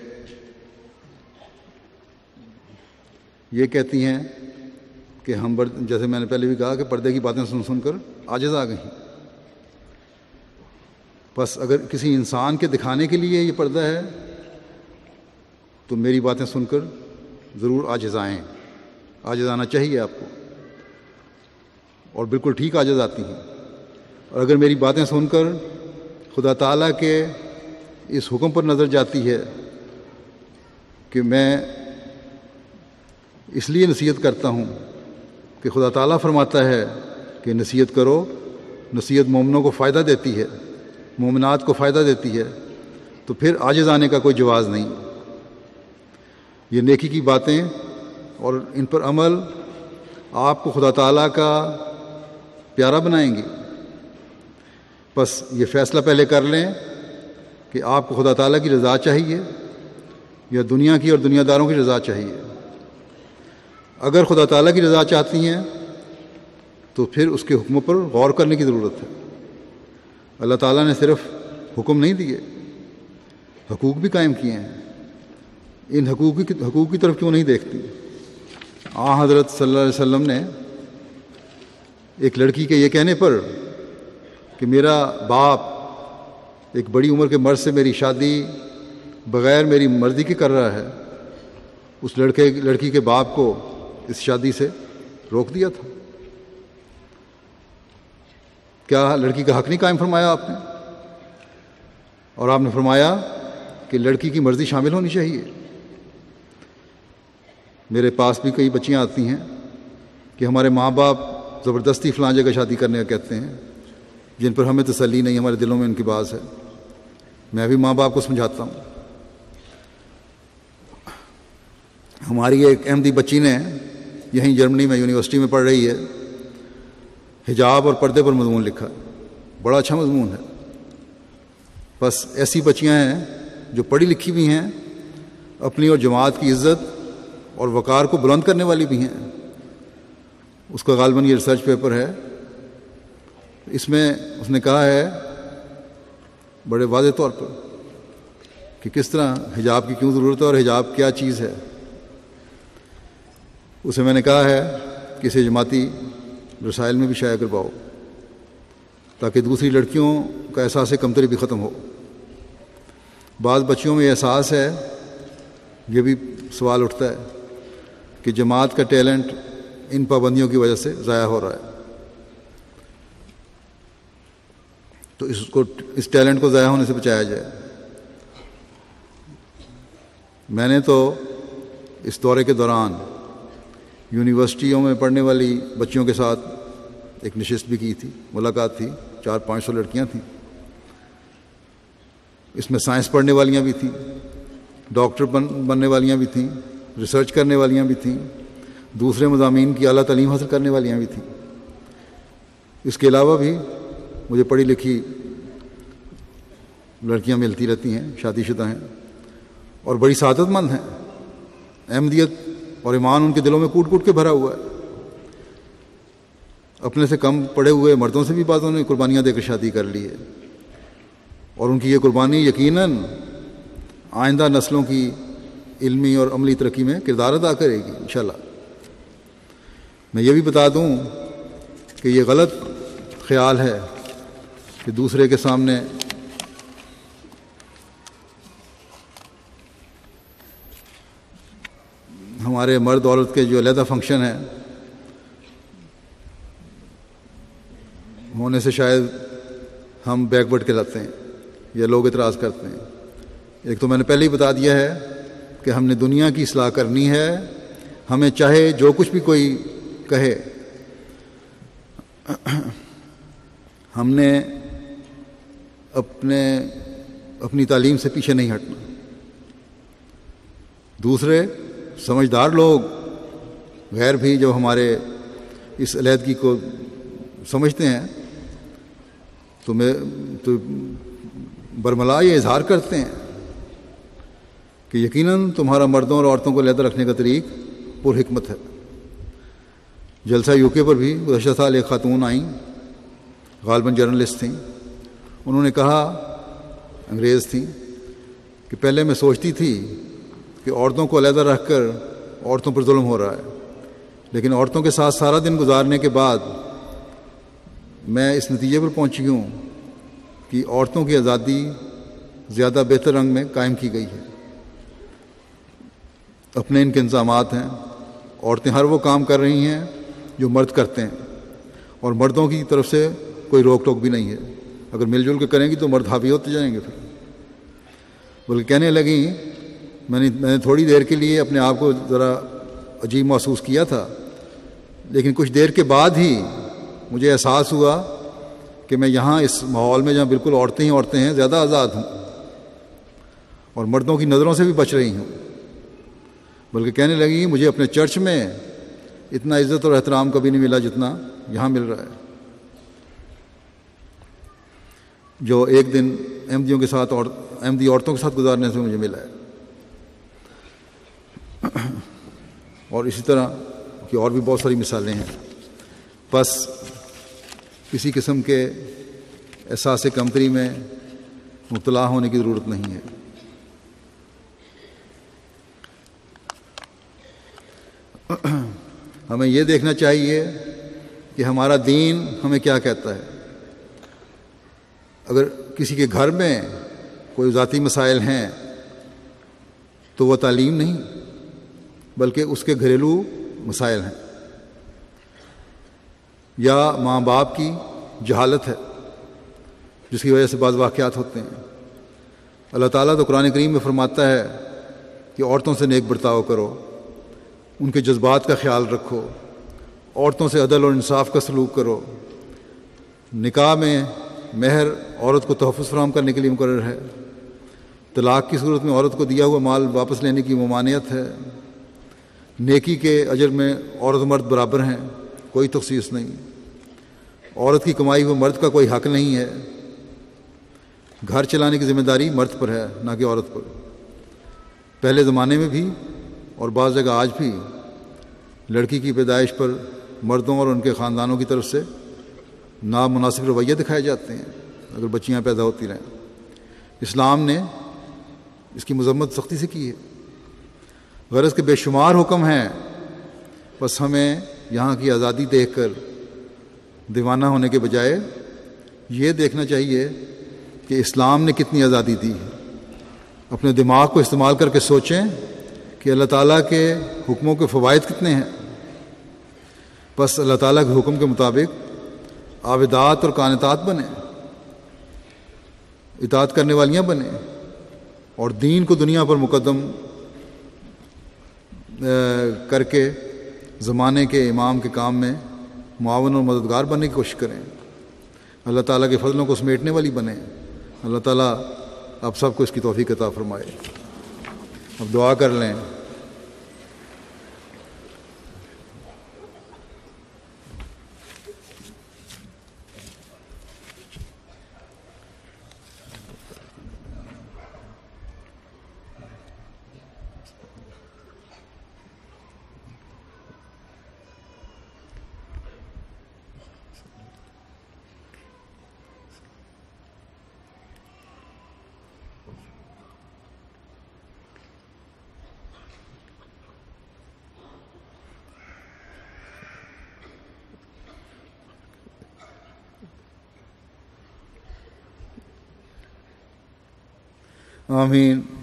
یہ کہتی ہیں کہ ہم جیسے میں نے پہلے بھی کہا کہ پردے کی باتیں سن سن کر عاجز آ گئی۔ بس اگر کسی انسان کے دکھانے کے لیے یہ پردہ ہے تو میری باتیں سن کر ضرور عاجز آئیں، عاجز آنا چاہیے آپ کو، اور بالکل ٹھیک عاجز آتی ہیں۔ اور اگر میری باتیں سن کر خدا تعالیٰ کے اس حکم پر نظر جاتی ہے کہ میں اس لیے نصیحت کرتا ہوں کہ خدا تعالیٰ فرماتا ہے کہ نصیحت کرو، نصیحت مومنوں کو فائدہ دیتی ہے، مومنات کو فائدہ دیتی ہے، تو پھر عاجز آنے کا کوئی جواز نہیں۔ یہ نیکی کی باتیں اور ان پر عمل آپ کو خدا تعالیٰ کا پیارا بنائیں گی۔ بس یہ فیصلہ پہلے کر لیں کہ آپ کو خدا تعالیٰ کی رضا چاہیے یا دنیا کی اور دنیا داروں کی رضا چاہیے۔ اگر خدا تعالیٰ کی رضا چاہتی ہیں تو پھر اس کے حکموں پر غور کرنے کی ضرورت ہے۔ اللہ تعالیٰ نے صرف حکم نہیں دیے، حقوق بھی قائم کیے ہیں، ان حقوق کی طرف کیوں نہیں دیکھتی؟ حضرت صلی اللہ علیہ وسلم نے ایک لڑکی کے یہ کہنے پر کہ میرا باپ ایک بڑی عمر کے مرد سے میری شادی بغیر میری مرضی کے کر رہا ہے، اس لڑکی کے باپ کو اس شادی سے روک دیا تھا۔ کیا لڑکی کا حق نہیں قائم فرمایا آپ نے؟ اور آپ نے فرمایا کہ لڑکی کی مرضی شامل ہونی چاہیے۔ میرے پاس بھی کئی بچیاں آتی ہیں کہ ہمارے ماں باپ زبردستی فلاں جگہ شادی کرنے کا کہتے ہیں، جن پر ہمیں تسلی نہیں، ہمارے دلوں میں ان کی باز ہے۔ میں بھی ماں باپ کو سمجھاتا ہوں۔ ہماری ایک احمدی بچی نے یہیں جرمنی میں یونیورسٹی میں پڑھ رہی ہے، حجاب اور پردے پر مضمون لکھا، بڑا اچھا مضمون ہے۔ بس ایسی بچیاں ہیں جو پڑھی لکھی بھی ہیں، اپنی اور جماعت کی عزت اور وقار کو بلند کرنے والی بھی ہیں۔ اس کا غالباً یہ ریسرچ پیپر ہے، اس میں اس نے کہا ہے بڑے واضح طور پر کہ کس طرح حجاب کی کیوں ضرورت ہے اور حجاب کیا چیز ہے۔ اسے میں نے کہا ہے کہ اسے جماعتی رسائل میں بھی شائع کرواؤ تاکہ دوسری لڑکیوں کا احساس کمتری بھی ختم ہو۔ بعض بچیوں میں احساس ہے، یہ بھی سوال اٹھتا ہے کہ جماعت کا ٹیلنٹ ان پابندیوں کی وجہ سے ضائع ہو رہا ہے، تو اس ٹیلنٹ کو ضائع ہونے سے بچایا جائے۔ میں نے تو اس دورے کے دوران یونیورسٹیوں میں پڑھنے والی بچیوں کے ساتھ ایک نشست بھی کی تھی، ملاقات تھی، 400-500 لڑکیاں تھیں۔ اس میں سائنس پڑھنے والیاں بھی تھیں، ڈاکٹر بننے والیاں بھی تھیں، ریسرچ کرنے والیاں بھی تھیں، دوسرے مضامین کی اعلیٰ تعلیم حاصل کرنے والیاں بھی تھیں۔ اس کے علاوہ بھی مجھے پڑھی لکھی لڑکیاں ملتی رہتی ہیں، شادی شدہ ہیں اور بڑی سعادت مند ہیں۔ احمدیت اور ایمان ان کے دلوں میں کوٹ کوٹ کے بھرا ہوا ہے۔ اپنے سے کم پڑھے ہوئے مردوں سے بھی بعضوں نے قربانیاں دے کر شادی کر لی ہے، اور ان کی یہ قربانی یقیناً آئندہ نسلوں کی علمی اور عملی ترقی میں کردار ادا کرے گی انشاءاللہ۔ میں یہ بھی بتا دوں کہ یہ غلط خیال ہے کہ دوسرے کے سامنے ہمارے مرد عورت کے جو علیحدہ فنکشن ہیں ہونے سے شاید ہم بیکورڈ کہلاتے ہیں یا لوگ اعتراض کرتے ہیں۔ ایک تو میں نے پہلے ہی بتا دیا ہے کہ ہم نے دنیا کی اصلاح کرنی ہے، ہمیں چاہے جو کچھ بھی کوئی کہے، ہم نے اپنی تعلیم سے پیچھے نہیں ہٹنا۔ دوسرے سمجھدار لوگ غیر بھی جو ہمارے اس علیحدگی کو سمجھتے ہیں تو برملا یہ اظہار کرتے ہیں کہ یقیناً تمہارا مردوں اور عورتوں کو علیحدہ رکھنے کا طریق پر حکمت ہے۔ جلسہ یو کے پر بھی گزشتہ سال ایک خاتون آئیں، غالباً جرنلسٹ تھیں۔ انہوں نے کہا، انگریز تھیں، کہ پہلے میں سوچتی تھی کہ عورتوں کو علیحدہ رکھ کر عورتوں پر ظلم ہو رہا ہے، لیکن عورتوں کے ساتھ سارا دن گزارنے کے بعد میں اس نتیجے پر پہنچی ہوں کہ عورتوں کی آزادی زیادہ بہتر رنگ میں قائم کی گئی ہے۔ اپنے ان کے انتظامات ہیں، عورتیں ہر وہ کام کر رہی ہیں جو مرد کرتے ہیں، اور مردوں کی طرف سے کوئی روک ٹوک بھی نہیں ہے۔ اگر مل جل کے کریں گی تو مرد حاوی ہوتے جائیں گے۔ پھر بلکہ کہنے لگیں، میں نے تھوڑی دیر کے لیے اپنے آپ کو ذرا عجیب محسوس کیا تھا، لیکن کچھ دیر کے بعد ہی مجھے احساس ہوا کہ میں یہاں اس ماحول میں جہاں بالکل عورتیں ہی عورتیں ہیں زیادہ آزاد ہوں، اور مردوں کی نظروں سے بھی بچ رہی ہوں۔ بلکہ کہنے لگی، مجھے اپنے چرچ میں اتنا عزت اور احترام کبھی نہیں ملا جتنا یہاں مل رہا ہے، جو ایک دن احمدیوں کے ساتھ اور احمدی عورتوں کے ساتھ گزارنے سے مجھے ملا ہے۔ اور اسی طرح کی اور بھی بہت ساری مثالیں ہیں۔ بس کسی قسم کے احساس کمتری میں مبتلا ہونے کی ضرورت نہیں ہے۔ ہمیں یہ دیکھنا چاہیے کہ ہمارا دین ہمیں کیا کہتا ہے۔ اگر کسی کے گھر میں کوئی ذاتی مسائل ہیں تو وہ تعلیم نہیں بلکہ اس کے گھریلو مسائل ہیں، یا ماں باپ کی جہالت ہے جس کی وجہ سے بعض واقعات ہوتے ہیں۔ اللہ تعالیٰ تو قرآن کریم میں فرماتا ہے کہ عورتوں سے نیک برتاؤ کرو، ان کے جذبات کا خیال رکھو، عورتوں سے عدل اور انصاف کا سلوک کرو۔ نکاح میں مہر عورت کو تحفظ فراہم کرنے کے لیے مقرر ہے۔ طلاق کی صورت میں عورت کو دیا ہوا مال واپس لینے کی ممانعت ہے۔ نیکی کے اجر میں عورت و مرد برابر ہیں، کوئی تخصیص نہیں۔ عورت کی کمائی ہوئی مرد کا کوئی حق نہیں ہے۔ گھر چلانے کی ذمہ داری مرد پر ہے، نہ کہ عورت پر۔ پہلے زمانے میں بھی اور بعض جگہ آج بھی لڑکی کی پیدائش پر مردوں اور ان کے خاندانوں کی طرف سے نامناسب رویے دکھائے جاتے ہیں اگر بچیاں پیدا ہوتی رہیں۔ اسلام نے اس کی مذمت سختی سے کی ہے۔ غرض کے بے شمار حکم ہیں، بس ہمیں یہاں کی آزادی دیکھ کر دیوانہ ہونے کے بجائے یہ دیکھنا چاہیے کہ اسلام نے کتنی آزادی دی ہے۔ اپنے دماغ کو استعمال کر کے سوچیں کہ اللہ تعالیٰ کے حکموں کے فوائد کتنے ہیں۔ بس اللہ تعالیٰ کے حکم کے مطابق عابدات اور قانتات بنیں، اطاعت کرنے والیاں بنیں، اور دین کو دنیا پر مقدم کر کے زمانے کے امام کے کام میں معاون اور مددگار بننے کی کوشش کریں۔ اللہ تعالیٰ کے فضلوں کو سمیٹنے والی بنیں۔ اللہ تعالیٰ آپ سب کو اس کی توفیق عطا فرمائے۔ اب دعا کر لیں۔ آمین۔